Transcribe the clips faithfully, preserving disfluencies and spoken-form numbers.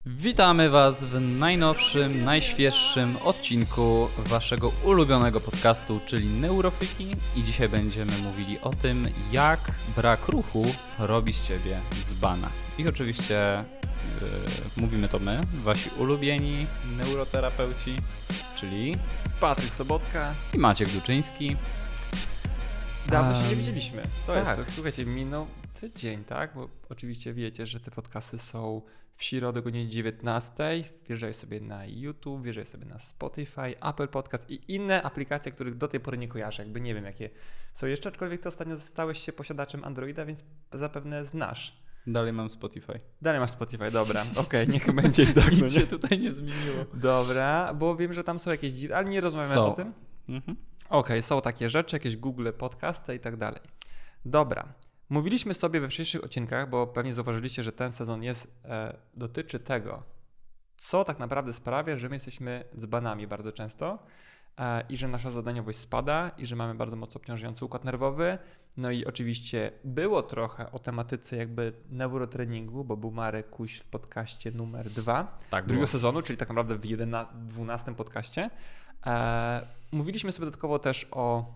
Witamy Was w najnowszym, najświeższym odcinku Waszego ulubionego podcastu, czyli Neurofreaki. I dzisiaj będziemy mówili o tym, jak brak ruchu robi z Ciebie dzbana. I oczywiście yy, mówimy to my, Wasi ulubieni neuroterapeuci, czyli Patryk Sobotka i Maciek Duczyński. Dawno się nie widzieliśmy. To tak. jest, słuchajcie, minął tydzień, tak? Bo oczywiście wiecie, że te podcasty są w środę o godzinie dziewiętnastej. Wjeżdżaj sobie na YouTube, wjeżdżaj sobie na Spotify, Apple Podcast i inne aplikacje, których do tej pory nie kojarzę. Jakby nie wiem, jakie są jeszcze, aczkolwiek ty ostatnio stałeś się posiadaczem Androida, więc zapewne znasz. Dalej mam Spotify. Dalej masz Spotify, dobra. Okej, okay, niech będzie i tak. Nic się tutaj nie zmieniło. Dobra, bo wiem, że tam są jakieś dziwne, ale nie rozmawiamy są. o tym. Mhm. Okej, okay, są takie rzeczy, jakieś Google Podcasty i tak dalej. Dobra. Mówiliśmy sobie we wcześniejszych odcinkach, bo pewnie zauważyliście, że ten sezon jest, e, dotyczy tego, co tak naprawdę sprawia, że my jesteśmy dzbanami bardzo często e, i że nasza zadaniowość spada i że mamy bardzo mocno obciążający układ nerwowy. No i oczywiście było trochę o tematyce jakby neurotreningu, bo był Marek Kuś w podcaście numer dwa tak drugiego sezonu, czyli tak naprawdę w dwunastym podcaście. E, mówiliśmy sobie dodatkowo też o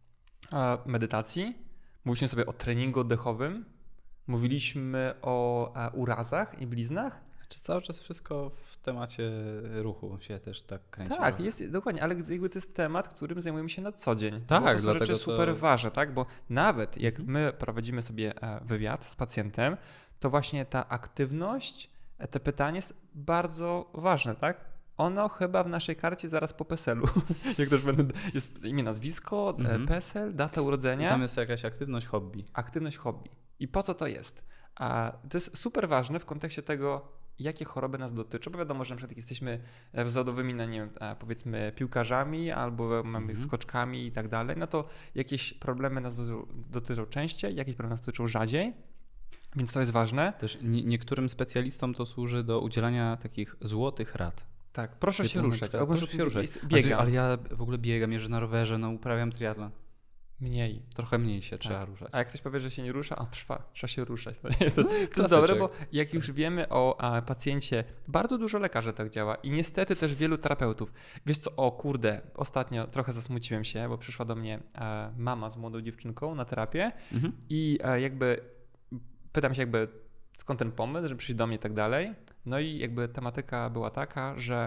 e, medytacji. Mówiliśmy sobie o treningu oddechowym, mówiliśmy o e, urazach i bliznach. Czy cały czas wszystko w temacie ruchu się też tak kręci? Tak, jest, dokładnie, ale jakby to jest temat, którym zajmujemy się na co dzień. Tak, bo to są dlatego rzeczy super to... ważne, tak? Bo nawet jak my prowadzimy sobie wywiad z pacjentem, to właśnie ta aktywność, te pytanie jest bardzo ważne, tak? Ono chyba w naszej karcie zaraz po PESEL-u. Jak też będę, jest imię, nazwisko, mhm. PESEL, data urodzenia. I tam jest jakaś aktywność hobby. Aktywność hobby. I po co to jest? A to jest super ważne w kontekście tego, jakie choroby nas dotyczą, bo wiadomo, że na przykład jak jesteśmy zawodowymi, no nie wiem, powiedzmy piłkarzami albo mamy mhm. skoczkami i tak dalej, no to jakieś problemy nas dotyczą częściej, jakieś problemy nas dotyczą rzadziej. Więc to jest ważne. Też nie, niektórym specjalistom to służy do udzielania takich złotych rad. Tak, proszę się ruszać. Proszę, proszę się ruszać. Biegam. Ale ja w ogóle biegam, jeżdżę na rowerze, no uprawiam triatlon. Mniej. Trochę mniej się tak. trzeba ruszać. A jak ktoś powie, że się nie rusza, a trwa, trzeba się ruszać. To, nie, to, no to jest dobre, bo jak już wiemy o a, pacjencie, bardzo dużo lekarzy tak działa i niestety też wielu terapeutów. Wiesz co, o kurde, ostatnio trochę zasmuciłem się, bo przyszła do mnie a, mama z młodą dziewczynką na terapię mhm. i a, jakby pytam się jakby skąd ten pomysł, żeby przyjść do mnie i tak dalej. No i jakby tematyka była taka, że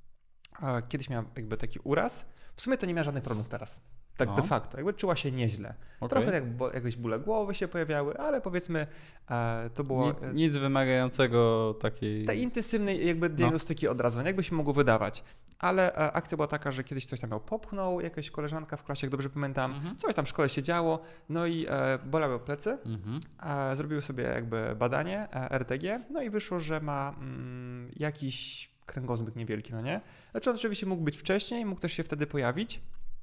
a, kiedyś miała jakby taki uraz. W sumie to nie miała żadnych problemów teraz. Tak no. de facto. Jakby czuła się nieźle. Okay. Trochę jak bo, jakieś bóle głowy się pojawiały, ale powiedzmy e, to było... Nic, nic wymagającego takiej... tej intensywnej jakby diagnostyki no. od razu, jakby się mogło wydawać. Ale e, akcja była taka, że kiedyś ktoś tam ją popchnął, jakaś koleżanka w klasie, jak dobrze pamiętam, mhm. coś tam w szkole się działo, no i e, bolały plecy. Mhm. E, zrobiły sobie jakby badanie e, R T G, no i wyszło, że ma mm, jakiś kręgozbyt niewielki, no nie? Znaczy on oczywiście mógł być wcześniej, mógł też się wtedy pojawić.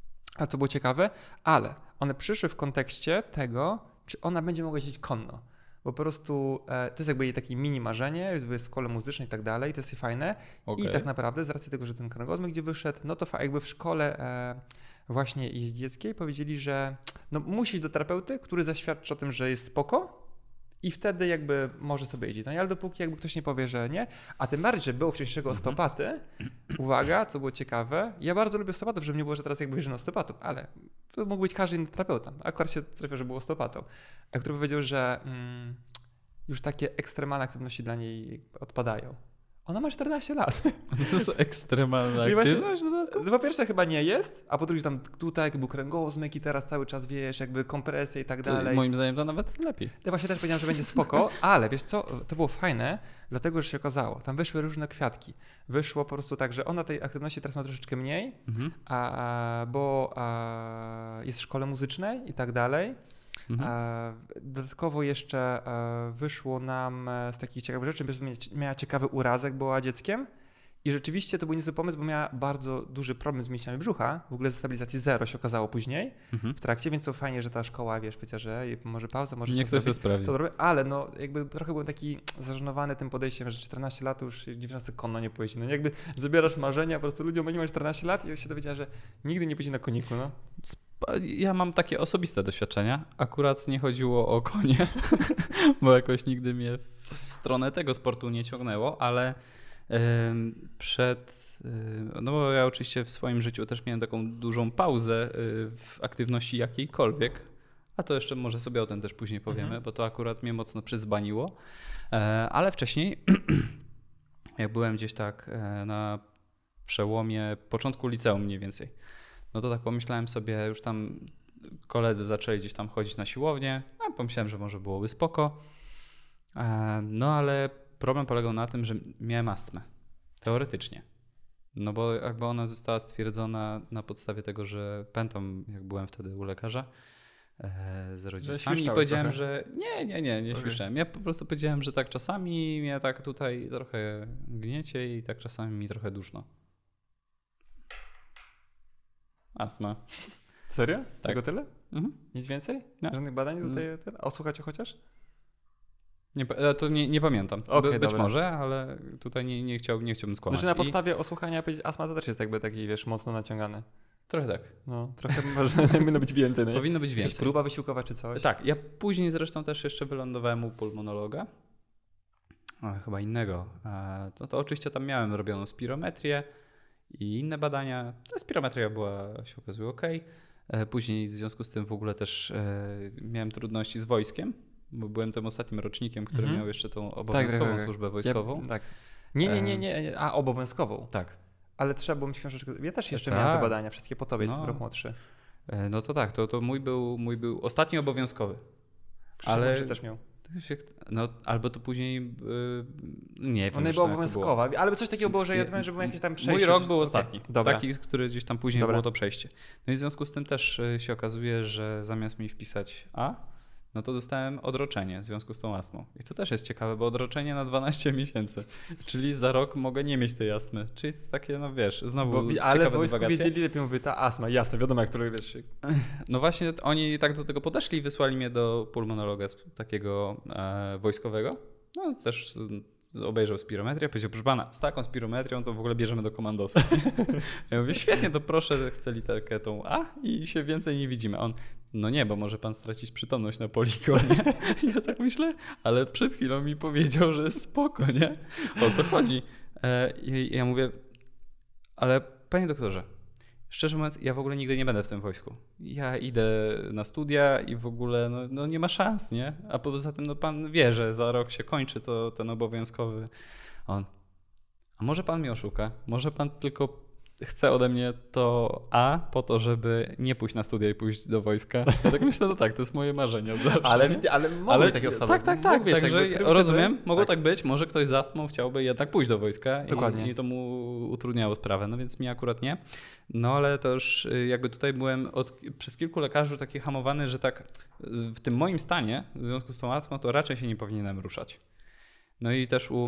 A co było ciekawe, ale one przyszły w kontekście tego, czy ona będzie mogła jeździć konno. Bo po prostu e, to jest jakby jej takie mini marzenie, jest w szkole muzycznej i tak dalej, to jest fajne. Okay. I tak naprawdę z racji tego, że ten kręgozbyt gdzie wyszedł, no to jakby w szkole e, właśnie jeździeckiej powiedzieli, że no musi do terapeuty, który zaświadczy o tym, że jest spoko. I wtedy jakby może sobie jeździć. No ale dopóki jakby ktoś nie powie, że nie, a tym bardziej, że było wcześniejszego osteopaty, uwaga, co było ciekawe, ja bardzo lubię osteopatów, żeby nie było, że teraz jakby jeżdżę na osteopatów, ale to mógł być każdy inny terapeuta. Akurat się trafił, że był osteopatą, który powiedział, że mm, już takie ekstremalne aktywności dla niej odpadają. Ona ma czternaście lat. To jest ekstremalna aktywność? No po pierwsze chyba nie jest, a po drugie tam tutaj był kręgozmyk i teraz cały czas wiesz, jakby kompresje i tak dalej. To, moim zdaniem to nawet lepiej. Ja właśnie też powiedziałem, że będzie spoko, ale wiesz co, to było fajne, dlatego że się okazało, tam wyszły różne kwiatki. Wyszło po prostu tak, że ona tej aktywności teraz ma troszeczkę mniej, mhm. a, bo a, jest w szkole muzycznej i tak dalej. Mhm. Dodatkowo jeszcze wyszło nam z takich ciekawych rzeczy, że miała ciekawy urazek, była dzieckiem i rzeczywiście to był niezły pomysł, bo miała bardzo duży problem z mięśniami brzucha, w ogóle ze stabilizacji zero się okazało później mhm. w trakcie, więc to fajnie, że ta szkoła, wiesz, powiedziała, że może pauza, może nie ktoś to sprawdzi. Ale no jakby trochę byłem taki zażenowany tym podejściem, że czternaście lat już dziewczyna sobie konno nie pojeździ. No jakby zabierasz marzenia, po prostu ludziom, oni mają czternaście lat i się dowiedziała, że nigdy nie pojeździ na koniku, no. Ja mam takie osobiste doświadczenia. Akurat nie chodziło o konie, bo jakoś nigdy mnie w stronę tego sportu nie ciągnęło, ale Przed, no bo ja oczywiście w swoim życiu też miałem taką dużą pauzę w aktywności jakiejkolwiek, a to jeszcze może sobie o tym też później powiemy, mhm. bo to akurat mnie mocno przyzbaniło, ale wcześniej jak byłem gdzieś tak na przełomie początku liceum mniej więcej, no to tak pomyślałem sobie, już tam koledzy zaczęli gdzieś tam chodzić na siłownię, a pomyślałem, że może byłoby spoko, no ale problem polegał na tym, że miałem astmę. Teoretycznie. No bo jakby ona została stwierdzona na podstawie tego, że pamiętam, jak byłem wtedy u lekarza e, z rodzicami i powiedziałem, trochę. że nie, nie, nie, nie okay. świszczałem. Ja po prostu powiedziałem, że tak czasami mnie tak tutaj trochę gniecie i tak czasami mi trochę duszno. Astma. Serio? Tak. Tego tyle? Mhm. Nic więcej? No. Żadnych badań tutaj? Mm. Osłuchać chociaż? Nie, to nie, nie pamiętam. Okay, By, być dobra. może, ale tutaj nie, nie, chciał, nie chciałbym skłamać. Znaczy na podstawie I... osłuchania powiedzieć astma to też jest jakby taki, wiesz, mocno naciągany. Trochę tak. No, trochę może powinno być więcej. Nie? Powinno być więcej. Jakaś próba wysiłkowa czy coś? Tak, ja później zresztą też jeszcze wylądowałem u pulmonologa. O, chyba innego. To, to oczywiście tam miałem robioną spirometrię i inne badania. Ta spirometria była, się okazuje, ok. Później w związku z tym w ogóle też miałem trudności z wojskiem. Bo byłem tym ostatnim rocznikiem, który mm-hmm. miał jeszcze tą obowiązkową tak, tak, służbę wojskową. Ja, tak. Nie, nie, nie, nie, a obowiązkową. Tak. Ale trzeba było mieć książeczkę. Ja też jeszcze tak. miałem te badania, wszystkie po tobie, no. jestem rok młodszy. No to tak, to, to mój, był, mój był ostatni obowiązkowy. Krzysztof ale też miał. No, albo to później, yy, nie wiem. Ona była obowiązkowa, ale coś takiego było, że ja wiem, że było jakieś tam przejście. Mój rok był ostatni, okay. taki, który gdzieś tam później Dobra. było to przejście. No i w związku z tym też się okazuje, że zamiast mi wpisać A, no to dostałem odroczenie w związku z tą astmą. I to też jest ciekawe, bo odroczenie na dwanaście miesięcy, czyli za rok mogę nie mieć tej astmy. Czyli to takie, no wiesz, znowu bo, ciekawe ale w wojsku dywagacje. Wiedzieli lepiej, mówię, ta astma, jasne, wiadomo, jak który wiesz. No właśnie oni tak do tego podeszli i wysłali mnie do pulmonologa takiego e, wojskowego. No też obejrzał spirometrię, powiedział, proszę pana, z taką spirometrią to w ogóle bierzemy do komandosu. Ja mówię, świetnie, to proszę, chcę literkę tą A i się więcej nie widzimy. On, no nie, bo może pan stracić przytomność na poligonie. Ja tak myślę, ale przed chwilą mi powiedział, że jest spoko, nie? O co chodzi? I ja mówię, ale panie doktorze, szczerze mówiąc, ja w ogóle nigdy nie będę w tym wojsku. Ja idę na studia i w ogóle no, no nie ma szans, nie? A poza tym no pan wie, że za rok się kończy to ten obowiązkowy. On, a może pan mnie oszuka? Może pan tylko chce ode mnie to A po to, żeby nie pójść na studia i pójść do wojska? Ja tak myślę, no tak, to jest moje marzenie od zawsze. Ale, ale mogą ale, takie osoby. Tak, tak, tak. Wiesz, także jakby, rozumiem, żeby... mogło tak. tak być. Może ktoś z astmą chciałby jednak pójść do wojska. Dokładnie. I, i to mu utrudniało sprawę, no więc mi akurat nie. No ale to już jakby tutaj byłem od, przez kilku lekarzy taki hamowany, że tak w tym moim stanie, w związku z tą astmą, to raczej się nie powinienem ruszać. No i też u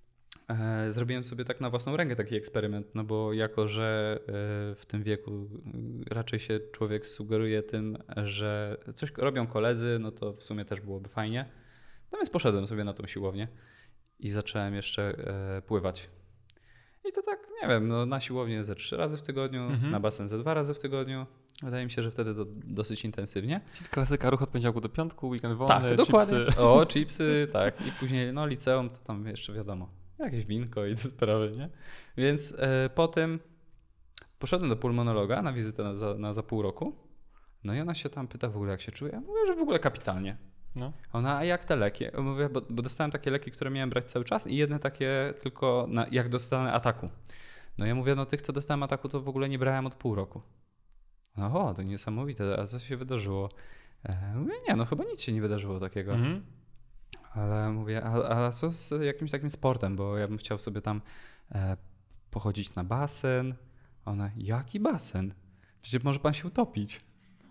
E, zrobiłem sobie tak na własną rękę taki eksperyment, no bo jako, że e, w tym wieku raczej się człowiek sugeruje tym, że coś robią koledzy, no to w sumie też byłoby fajnie. No więc poszedłem sobie na tą siłownię i zacząłem jeszcze e, pływać. I to tak, nie wiem, no na siłownię ze trzy razy w tygodniu, mhm. na basen ze dwa razy w tygodniu. Wydaje mi się, że wtedy to dosyć intensywnie. Klasyka, ruch od poniedziałku do piątku, weekend wolny, tak, dokładnie. chipsy. O, chipsy, tak. I później no liceum, to tam jeszcze wiadomo. Jakieś winko i te sprawy, nie? Więc e, po tym poszedłem do pulmonologa na wizytę na za, na za pół roku. No i ona się tam pyta w ogóle, jak się czuje. Ja mówię, że w ogóle kapitalnie. No. Ona, a jak te leki? Ja mówię, bo, bo dostałem takie leki, które miałem brać cały czas i jedne takie tylko na, jak dostanę ataku. No ja mówię, no tych, co dostałem ataku, to w ogóle nie brałem od pół roku. No o, to niesamowite, a co się wydarzyło? E, mówię, nie, no chyba nic się nie wydarzyło takiego. Mhm. Ale mówię, a, a co z jakimś takim sportem, bo ja bym chciał sobie tam e, pochodzić na basen. Ona, jaki basen? Przecież może pan się utopić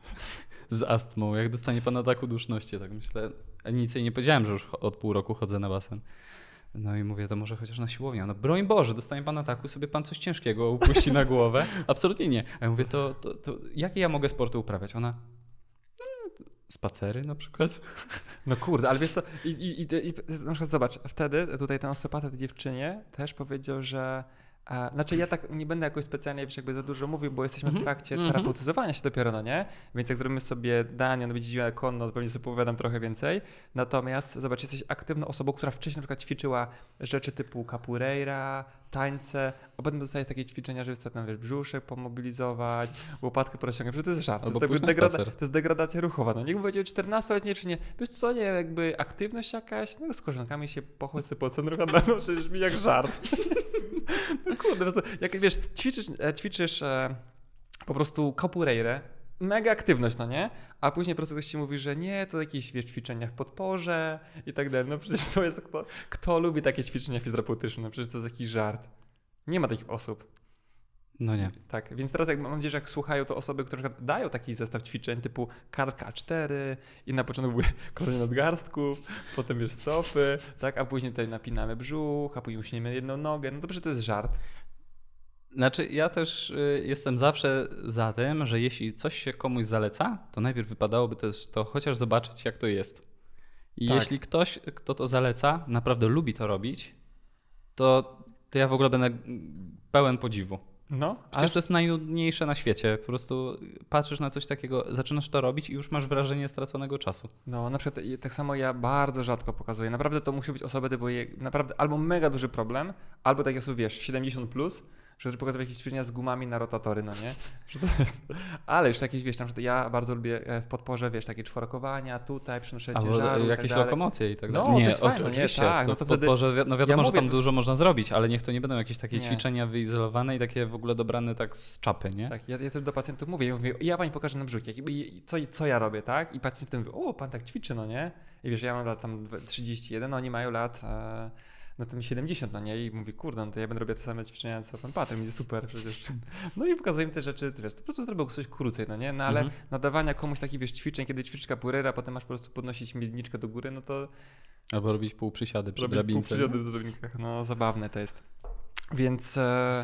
z astmą, jak dostanie pan ataku duszności. Tak myślę, a nic jej nie powiedziałem, że już od pół roku chodzę na basen. No i mówię, to może chociaż na siłownię. No broń Boże, dostanie pan ataku, sobie pan coś ciężkiego upuści na głowę. Absolutnie nie. A ja mówię, to, to, to jakie ja mogę sporty uprawiać? Ona, spacery na przykład? No kurde, ale wiesz co, i, i, i, i na przykład zobacz, wtedy tutaj ten osteopata tej dziewczynie też powiedział, że A, znaczy ja tak nie będę jakoś specjalnie wiesz, jakby za dużo mówił, bo jesteśmy mm-hmm. w trakcie mm-hmm. terapeutyzowania się dopiero, no nie? Więc jak zrobimy sobie danie, no będzie dziwne konno, to pewnie sobie opowiadam trochę więcej. Natomiast zobacz, jesteś aktywną osobą, która wcześniej na przykład ćwiczyła rzeczy typu capoeira, tańce, a potem dostaje takie ćwiczenia, żeby sobie tam wiesz, brzuszek pomobilizować, łopatkę porozciągać, że to jest żart. Albo to, jest degrada- to jest degradacja ruchowa. No niech będzie czternastoletnie czy nie, wiesz co, nie, jakby aktywność jakaś, no z koleżankami się pochłać sobie po centrum handlowym, no przecież mi jak żart. No kurde, po prostu, jak wiesz, ćwiczysz, ćwiczysz e, po prostu capoeirę, mega aktywność, no nie? A później po prostu ktoś ci mówi, że nie, to jakieś wiesz, ćwiczenia w podporze i tak dalej. No przecież to jest, kto, kto lubi takie ćwiczenia fizjoterapeutyczne? No przecież to jest jakiś żart. Nie ma takich osób. No nie. Tak, więc teraz jak mam nadzieję, że jak słuchają to osoby, które na przykład dają taki zestaw ćwiczeń typu kartka A cztery i na początku były krążenie nadgarstków, potem już stopy, tak, a później tutaj napinamy brzuch, a później uśniemy jedną nogę, no to przecież to jest żart. Znaczy ja też y, jestem zawsze za tym, że jeśli coś się komuś zaleca, to najpierw wypadałoby też to chociaż zobaczyć, jak to jest. I tak. jeśli ktoś, kto to zaleca, naprawdę lubi to robić, to, to ja w ogóle będę pełen podziwu. No, Przecież aż... to jest najnudniejsze na świecie. Po prostu patrzysz na coś takiego, zaczynasz to robić i już masz wrażenie straconego czasu. No, na przykład tak samo ja bardzo rzadko pokazuję. Naprawdę to musi być osoby typu naprawdę albo mega duży problem, albo takie osoby, wiesz, siedemdziesiąt plus, że pokazuję jakieś ćwiczenia z gumami na rotatory, no nie? Że to jest... Ale już jakieś, wiesz, na przykład ja bardzo lubię w podporze, wiesz, takie czworkowania, tutaj, przenoszenie ciężaru albo i jakieś tak lokomocje i tak dalej. No, nie, to jest fajne, oczywiście, nie? Tak, to no to w podporze, wtedy... no wiadomo, ja że tam mówię, dużo można zrobić, ale niech to nie będą jakieś takie nie. ćwiczenia wyizolowane i takie w ogóle dobrane tak z czapy, nie? Tak, ja, ja też do pacjentów mówię, ja mówię, ja pani pokażę na brzuch, jak, co, co ja robię, tak? I pacjent w tym mówi, o, pan tak ćwiczy, no nie? I wiesz, ja mam lat tam trzydzieści jeden, oni mają lat... E... no to mi siedemdziesiąt, no nie? I mówi, kurde, no to ja będę robił te same ćwiczenia, co pan Patryk, będzie super przecież. No i pokazuję im te rzeczy, wiesz, to po prostu zrobił coś krócej, no nie? No ale mhm. nadawania komuś takich, wiesz, ćwiczeń, kiedy ćwiczysz capoeirę, a potem masz po prostu podnosić miedniczkę do góry, no to... Albo robić półprzysiady przy robić drabince. Półprzysiady przy drabinkach, no zabawne to jest. Więc... E...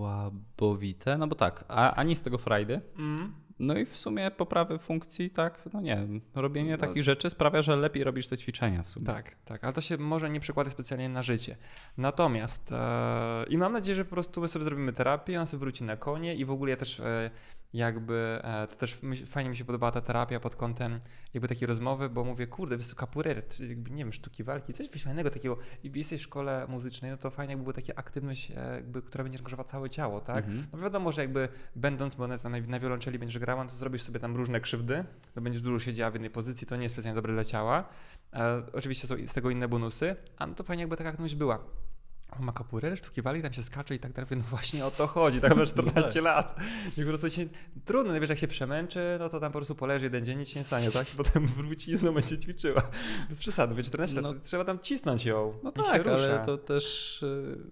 Słabowite, no bo tak, a, ani z tego frajdy. Mm. No i w sumie poprawy funkcji, tak, no nie wiem, robienie no, takich rzeczy sprawia, że lepiej robisz te ćwiczenia w sumie. Tak, tak, ale to się może nie przekłada specjalnie na życie. Natomiast e, i mam nadzieję, że po prostu my sobie zrobimy terapię, on sobie wróci na konie i w ogóle ja też e, jakby, e, to też myśl, fajnie mi się podobała ta terapia pod kątem jakby takiej rozmowy, bo mówię, kurde, wysoka capoeira, jakby nie wiem, sztuki walki, coś fajnego takiego i jesteś w szkole muzycznej, no to fajnie jakby była taka aktywność, e, jakby, która będzie angażowała całe ciało, tak? Mhm. No wiadomo, że jakby będąc, bo na, na wiolonczeli będziesz grała, to zrobisz sobie tam różne krzywdy, to będziesz dużo siedziała w jednej pozycji, to nie jest specjalnie dobre dla ciała. E, oczywiście są z tego inne bonusy, a no to fajnie jakby taka aktywność była. On ma capoeirę, sztuki walki, tam się skacze i tak dalej. No właśnie o to chodzi, tak na czternaście lat. I po prostu się, trudno, no wiesz, jak się przemęczy, no to tam po prostu poleży jeden dzień, nic się nie stanie, tak? I potem wróci i znowu będzie ćwiczyła. Bez przesady, wiesz, czternaście no, lat, trzeba tam cisnąć ją. No tak, ale to też...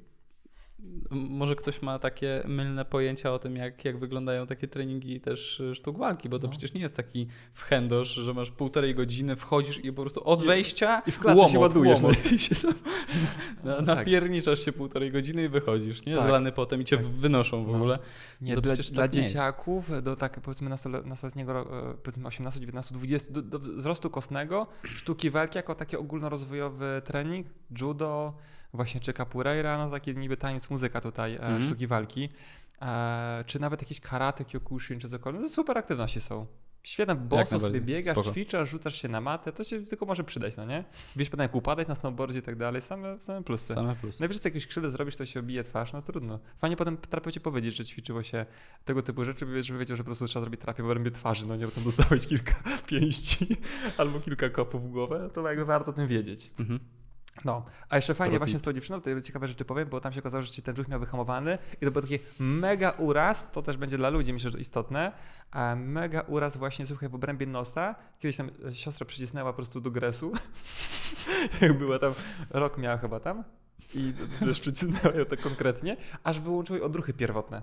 Może ktoś ma takie mylne pojęcia o tym, jak, jak wyglądają takie treningi też sztuk walki, bo to no. przecież nie jest taki wchędosz, że masz półtorej godziny, wchodzisz i po prostu od wejścia i w klatce łomot, się ładujesz. Łomot, no. I się tam, no, napierniczasz się półtorej godziny i wychodzisz, nie? Tak. Zlany potem i cię tak. wynoszą w no. ogóle. Nie, to dla, tak dla nie dzieciaków jest. do tak powiedzmy nastoletniego, powiedzmy osiemnaście, dziewiętnaście, dwadzieścia, do, do wzrostu kostnego, sztuki walki jako taki ogólnorozwojowy trening, judo, właśnie czy capoeira, no taki niby taniec, muzyka tutaj, mm. sztuki walki, e, czy nawet jakieś karate, kyokushin, czy cokolwiek, to super aktywności są. Świetne, boso sobie biegasz, Spoko. ćwiczasz, rzucasz się na matę, to się tylko może przydać, no nie? Wiesz potem jak upadać na snowboardzie i tak dalej, same, same plusy. Same plusy. Najwyżej jak jakieś krzywdę zrobisz, to się obije twarz, no trudno. Fajnie potem terapeucie powiedzieć, że ćwiczyło się tego typu rzeczy, żeby wiedział, że po prostu trzeba zrobić terapię w obrębie twarzy, no nie, bo tam dostałeś kilka pięści albo kilka kopów w głowę, to jakby warto o tym wiedzieć. Mhm. No, a jeszcze fajnie Pro właśnie tip. z tą dziewczyną, to ciekawe rzeczy powiem, bo tam się okazało, że ci ten brzuch miał wyhamowany i to był taki mega uraz, to też będzie dla ludzi, myślę, że istotne, a mega uraz właśnie, słuchaj, w obrębie nosa. Kiedyś tam siostra przycisnęła po prostu do gresu, jak była tam, rok miała chyba tam i też przycisnęła ją tak konkretnie, aż wyłączyły odruchy pierwotne.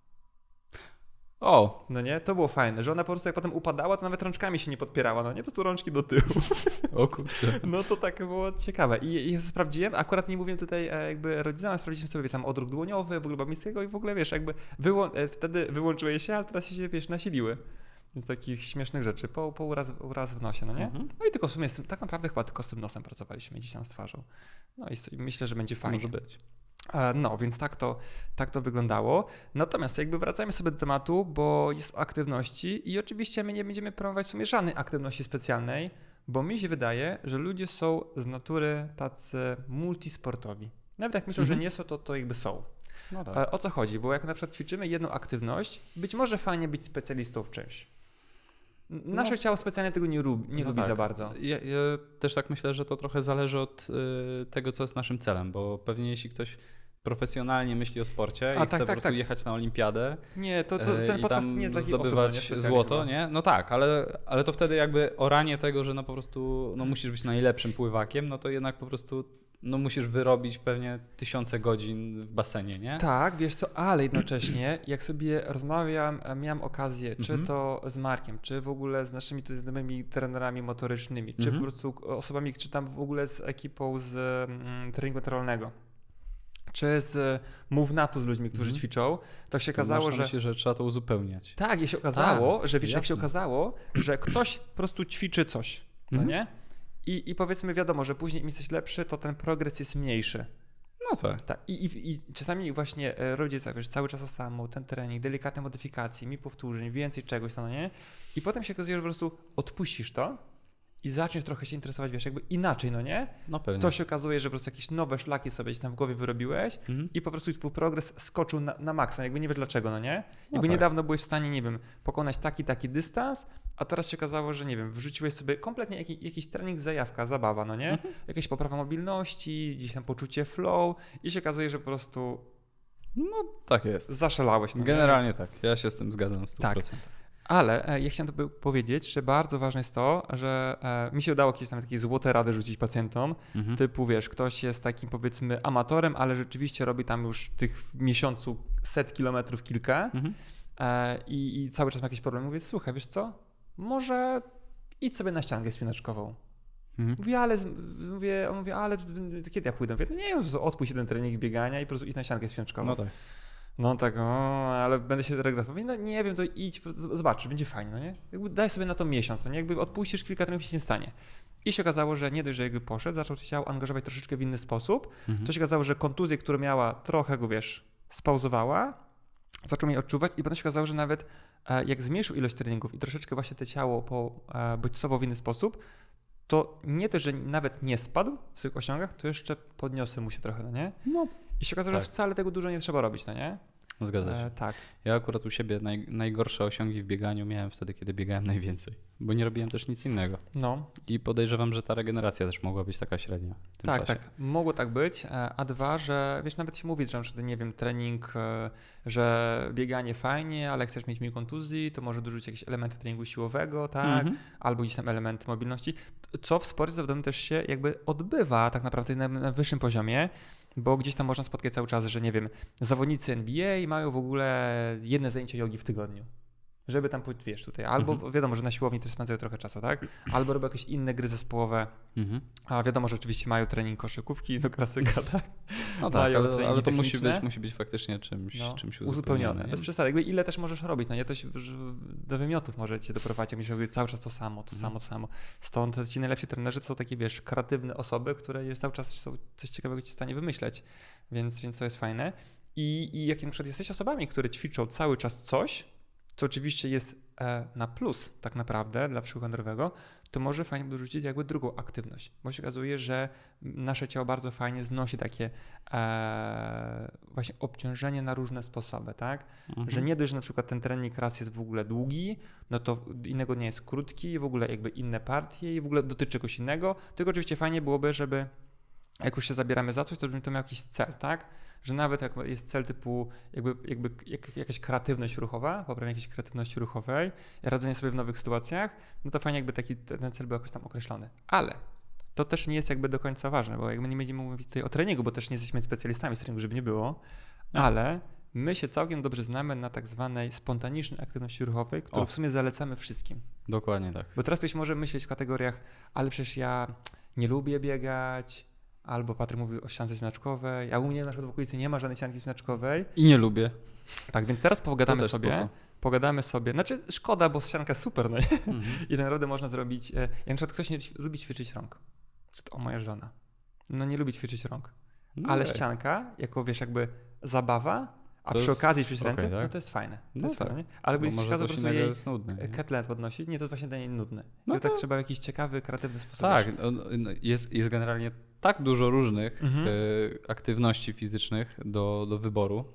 O! No nie? To było fajne, że ona po prostu jak potem upadała, to nawet rączkami się nie podpierała, no nie? Po prostu rączki do tyłu. O kurczę. No to tak było ciekawe. I, i sprawdziłem, akurat nie mówiłem tutaj jakby rodzicom, sprawdziliśmy sobie tam odruch dłoniowy, w ogóle Babickiego i w ogóle wiesz, jakby wyłą- wtedy wyłączyły się, ale teraz się wiesz, nasiliły. Więc takich śmiesznych rzeczy, po, po uraz, uraz w nosie, no nie? Mhm. No i tylko w sumie z tym, tak naprawdę chyba tylko z tym nosem pracowaliśmy gdzieś tam z twarzą. No i, i myślę, że będzie fajnie. Może być. No, więc tak to, tak to wyglądało. Natomiast jakby wracajmy sobie do tematu, bo jest o aktywności i oczywiście my nie będziemy promować w sumie żadnej aktywności specjalnej, bo mi się wydaje, że ludzie są z natury tacy multisportowi. Nawet jak myślą, mhm. że nie są, to, to jakby są. No tak. O co chodzi? Bo jak na przykład ćwiczymy jedną aktywność, być może fajnie być specjalistą w czymś. Nasze no, ciało specjalnie tego nie, lubi, nie no lubi tak. za bardzo. Ja, ja też tak myślę, że to trochę zależy od y, tego, co jest naszym celem, bo pewnie jeśli ktoś profesjonalnie myśli o sporcie A, i tak, chce tak, po prostu tak. jechać na olimpiadę nie, to, to, ten i tam nie zdobywać osób, nie złoto, chyba. nie? No tak, ale, ale to wtedy jakby oranie tego, że no po prostu no musisz być najlepszym pływakiem, no to jednak po prostu no musisz wyrobić pewnie tysiące godzin w basenie, nie? Tak, wiesz co, ale jednocześnie jak sobie rozmawiam, miałem okazję, czy mm-hmm. to z Markiem, czy w ogóle z naszymi znanymi trenerami motorycznymi, mm-hmm. czy po prostu osobami, czy tam w ogóle z ekipą z mm, treningu naturalnego, czy z Movenatu z ludźmi, którzy mm-hmm. ćwiczą, to się to okazało, że... Myślę, że trzeba to uzupełniać. Tak, i się okazało, A, że wiesz, jasne. jak się okazało, że ktoś po prostu ćwiczy coś, mm-hmm. no nie? I, I powiedzmy wiadomo, że później im jesteś lepszy, to ten progres jest mniejszy. No tak. tak. I, i, I czasami właśnie rodzice, tak, wiesz, cały czas o samo, ten trening, delikatne modyfikacje, mi powtórzeń, więcej czegoś, no nie? I potem się okazuje, że po prostu odpuścisz to i zaczniesz trochę się interesować, wiesz, jakby inaczej, no nie? No pewnie. To się okazuje, że po prostu jakieś nowe szlaki sobie gdzieś tam w głowie wyrobiłeś mhm. i po prostu twój progres skoczył na, na maksa, jakby nie wiesz dlaczego, no nie? Jakby no tak. niedawno byłeś w stanie, nie wiem, pokonać taki, taki dystans, a teraz się okazało, że nie wiem, wrzuciłeś sobie kompletnie jakiś, jakiś trening, zajawka, zabawa, no nie? Mhm. Jakaś poprawa mobilności, gdzieś tam poczucie flow i się okazuje, że po prostu no tak jest. Zaszalałeś. No Generalnie nie? tak, ja się z tym zgadzam w stu procentach. Tak. Ale e, ja chciałem to powiedzieć, że bardzo ważne jest to, że e, mi się udało jakieś tam takie złote rady rzucić pacjentom, mhm. typu wiesz, ktoś jest takim powiedzmy amatorem, ale rzeczywiście robi tam już tych w miesiącu set kilometrów kilka mhm. e, i, i cały czas ma jakieś problemy. Mówię, słuchaj, wiesz co, może idź sobie na ściankę spinaczkową. Mhm. Mówię, ale, mówię, on mówi, ale kiedy ja pójdę? Mówię, nie, odpuść jeden trening biegania i po prostu idź na ściankę spinaczkową. No tak. No tak, o, ale będę się regrafował. No nie wiem, to idź, zobacz, będzie fajnie, no nie? Jakby daj sobie na to miesiąc, no nie? Jakby odpuścisz kilka treningów, się nie stanie. I się okazało, że nie dość, że jakby poszedł, zaczął się ciało angażować troszeczkę w inny sposób, mhm. to się okazało, że kontuzję, którą miała, trochę go, wiesz, spauzowała, zaczął jej odczuwać i potem się okazało, że nawet e, jak zmniejszył ilość treningów i troszeczkę właśnie te ciało pobodźcował w inny sposób, to nie to, że nawet nie spadł w swoich osiągach, to jeszcze podniosły mu się trochę, no nie? No. I się okazało, tak. że wcale tego dużo nie trzeba robić, no nie? Zgadza się. E, tak. Ja akurat u siebie naj, najgorsze osiągi w bieganiu miałem wtedy, kiedy biegałem najwięcej, bo nie robiłem też nic innego. No. I podejrzewam, że ta regeneracja też mogła być taka średnia w tym Tak, czasie. tak. Mogło tak być, a dwa, że wiesz, nawet się mówi, że na przykład, nie wiem, trening, że bieganie fajnie, ale chcesz mieć mniej kontuzji, to może dorzucić jakieś elementy treningu siłowego, tak, mm-hmm. albo gdzieś tam elementy mobilności, co w sporcie zawodowym też się jakby odbywa tak naprawdę na, na wyższym poziomie, bo gdzieś tam można spotkać cały czas, że nie wiem, zawodnicy N B A mają w ogóle jedne zajęcie jogi w tygodniu. Żeby tam, wiesz, tutaj, albo mhm. wiadomo, że na siłowni też spędzają trochę czasu, tak? Albo robią jakieś inne gry zespołowe, mhm. a wiadomo, że oczywiście mają trening koszykówki do klasyka, tak? No tak, mają ale, ale to musi być, musi być faktycznie czymś, no, czymś uzupełnione. uzupełnione. Bez przesady, jakby ile też możesz robić, no nie? To się, do wymiotów może cię doprowadzić, musisz robić cały czas to samo, to mhm. samo, to samo. Stąd ci najlepsi trenerzy to są takie, wiesz, kreatywne osoby, które jest cały czas są coś ciekawego ci w stanie wymyśleć, więc, więc to jest fajne. I, i jak na przykład jesteś osobami, które ćwiczą cały czas coś, co oczywiście jest e, na plus tak naprawdę dla przewodnika nerwowego, to może fajnie dorzucić jakby drugą aktywność, bo się okazuje, że nasze ciało bardzo fajnie znosi takie e, właśnie obciążenie na różne sposoby, tak? Mhm. Że nie dość, że na przykład ten trening raz jest w ogóle długi, no to innego dnia jest krótki, w ogóle jakby inne partie i w ogóle dotyczy czegoś innego, tylko oczywiście fajnie byłoby, żeby jak już się zabieramy za coś, to żeby to miał jakiś cel, tak? Że nawet jak jest cel typu jakby, jakby jak, jakaś kreatywność ruchowa, poprawienie jakiejś kreatywności ruchowej, radzenie sobie w nowych sytuacjach, no to fajnie jakby taki ten cel był jakoś tam określony. Ale to też nie jest jakby do końca ważne, bo jakby nie będziemy mówić tutaj o treningu, bo też nie jesteśmy specjalistami z treningu, żeby nie było, ale my się całkiem dobrze znamy na tak zwanej spontanicznej aktywności ruchowej, którą o. w sumie zalecamy wszystkim. Dokładnie tak. Bo teraz ktoś może myśleć w kategoriach, ale przecież ja nie lubię biegać, albo Patryk mówi o ściance spinaczkowej, a u mnie na przykład w okolicy nie ma żadnej ścianki spinaczkowej. I nie lubię. Tak, więc teraz pogadamy sobie, spoko. pogadamy sobie, znaczy szkoda, bo ścianka super, no mhm. i tak naprawdę można zrobić, jak na przykład ktoś nie lubi ćwiczyć rąk, to o moja żona, no nie lubi ćwiczyć rąk, no ale tak. ścianka, jako wiesz, jakby zabawa, a to przy okazji ćwiczyć ręce, okay, tak? No to jest fajne. To no jest tak. fajne, ale by może coś innego jest nudne. Kettlebell podnosić, nie, to właśnie dla niej nudne. No to tak trzeba w jakiś ciekawy, kreatywny sposób. Tak, jest, jest generalnie tak dużo różnych mhm. y, aktywności fizycznych do, do wyboru,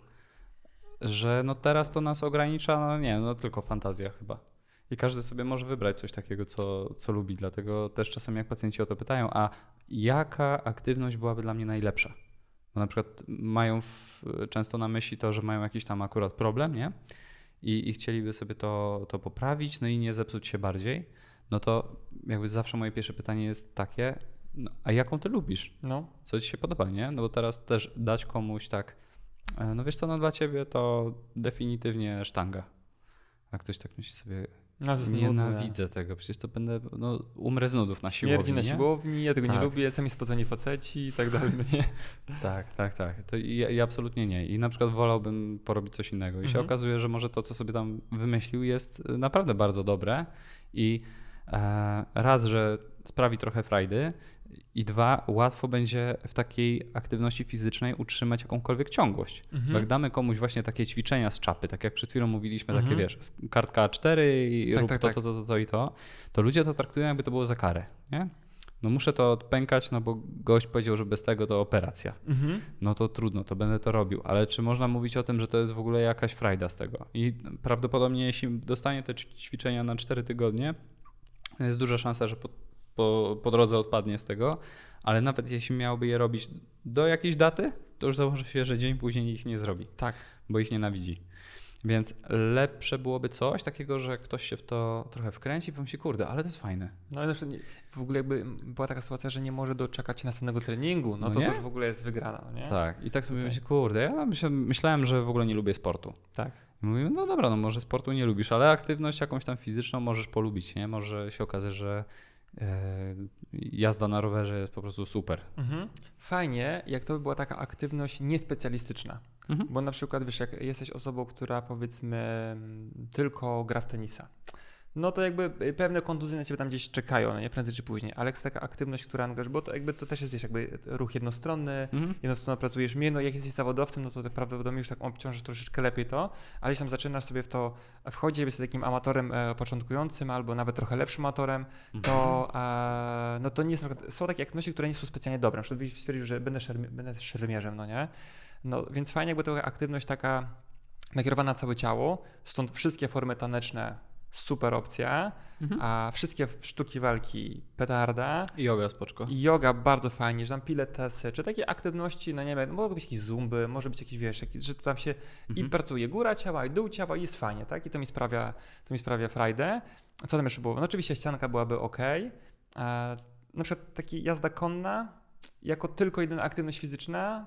że no teraz to nas ogranicza, no nie, no tylko fantazja chyba. I każdy sobie może wybrać coś takiego, co, co lubi. Dlatego też czasem jak pacjenci o to pytają, a jaka aktywność byłaby dla mnie najlepsza? Bo na przykład mają w, często na myśli to, że mają jakiś tam akurat problem, nie? I, i chcieliby sobie to, to poprawić, no i nie zepsuć się bardziej. No to jakby zawsze moje pierwsze pytanie jest takie, no, a jaką ty lubisz? No. Co ci się podoba, nie? No bo teraz też dać komuś tak, no wiesz co, no dla ciebie to definitywnie sztanga. A ktoś tak myśli sobie, no, nienawidzę nudne. tego, przecież to będę, no umrę z nudów na siłowni. Śmierdzi na siłowni, ja tego tak. nie lubię, sami spoceni faceci i tak dalej. Nie? tak, tak, tak. To ja, ja absolutnie nie. I na przykład wolałbym porobić coś innego. I mhm. się okazuje, że może to, co sobie tam wymyślił, jest naprawdę bardzo dobre i e, raz, że sprawi trochę frajdy, i dwa, łatwo będzie w takiej aktywności fizycznej utrzymać jakąkolwiek ciągłość. Mhm. Bo jak damy komuś właśnie takie ćwiczenia z czapy, tak jak przed chwilą mówiliśmy, mhm. takie wiesz, kartka A cztery i tak, rób tak, to, tak. to, to, to, to i to, to ludzie to traktują, jakby to było za karę, nie? No muszę to odpękać, no bo gość powiedział, że bez tego to operacja. Mhm. No to trudno, to będę to robił. Ale czy można mówić o tym, że to jest w ogóle jakaś frajda z tego? I prawdopodobnie jeśli dostanie te ćwiczenia na cztery tygodnie, jest duża szansa, że po Po, po drodze odpadnie z tego, ale nawet jeśli miałby je robić do jakiejś daty, to już założy się, że dzień później ich nie zrobi, tak. bo ich nienawidzi. Więc lepsze byłoby coś takiego, że ktoś się w to trochę wkręci i pomyśli, kurde, ale to jest fajne. No ale w ogóle jakby była taka sytuacja, że nie może doczekać następnego treningu, no, no to już w ogóle jest wygrana, nie? Tak, i tak sobie myślę, kurde, ja myślałem, że w ogóle nie lubię sportu. Tak. I mówimy, no dobra, no może sportu nie lubisz, ale aktywność jakąś tam fizyczną możesz polubić, nie? Może się okazać, że jazda na rowerze jest po prostu super. Mhm. Fajnie, jak to by była taka aktywność niespecjalistyczna. Mhm. Bo na przykład, wiesz, jak jesteś osobą, która powiedzmy tylko gra w tenisa, no to jakby pewne kontuzje na ciebie tam gdzieś czekają, no nie, prędzej czy później, ale jest taka aktywność, która angażuje, bo to jakby to też jest, wiesz, jakby ruch jednostronny, mhm. jednostronno pracujesz mniej, no jak jesteś zawodowcem, no to ty prawdopodobnie już tak obciążysz troszeczkę lepiej to, ale jeśli tam zaczynasz sobie w to wchodzić, jesteś takim amatorem e, początkującym albo nawet trochę lepszym amatorem, to mhm. e, no to nie są, są takie aktywności, które nie są specjalnie dobre, na przykład stwierdził, że będę, szermi, będę szermierzem, no nie, no więc fajnie jakby to aktywność taka nakierowana na całe ciało, stąd wszystkie formy taneczne, super opcja, mhm. a wszystkie sztuki walki petarda. I yoga spoczko. I yoga bardzo fajnie, że tam pilatesy, czy takie aktywności, no nie wiem, mogą być jakieś zumby, może być jakieś, wiesz, jakieś, że tam się mhm. i pracuje góra ciała i dół ciała i jest fajnie, tak? I to mi sprawia, to mi sprawia frajdę. Co tam jeszcze było? No oczywiście ścianka byłaby ok. E, na przykład taki jazda konna, jako tylko jedyna aktywność fizyczna,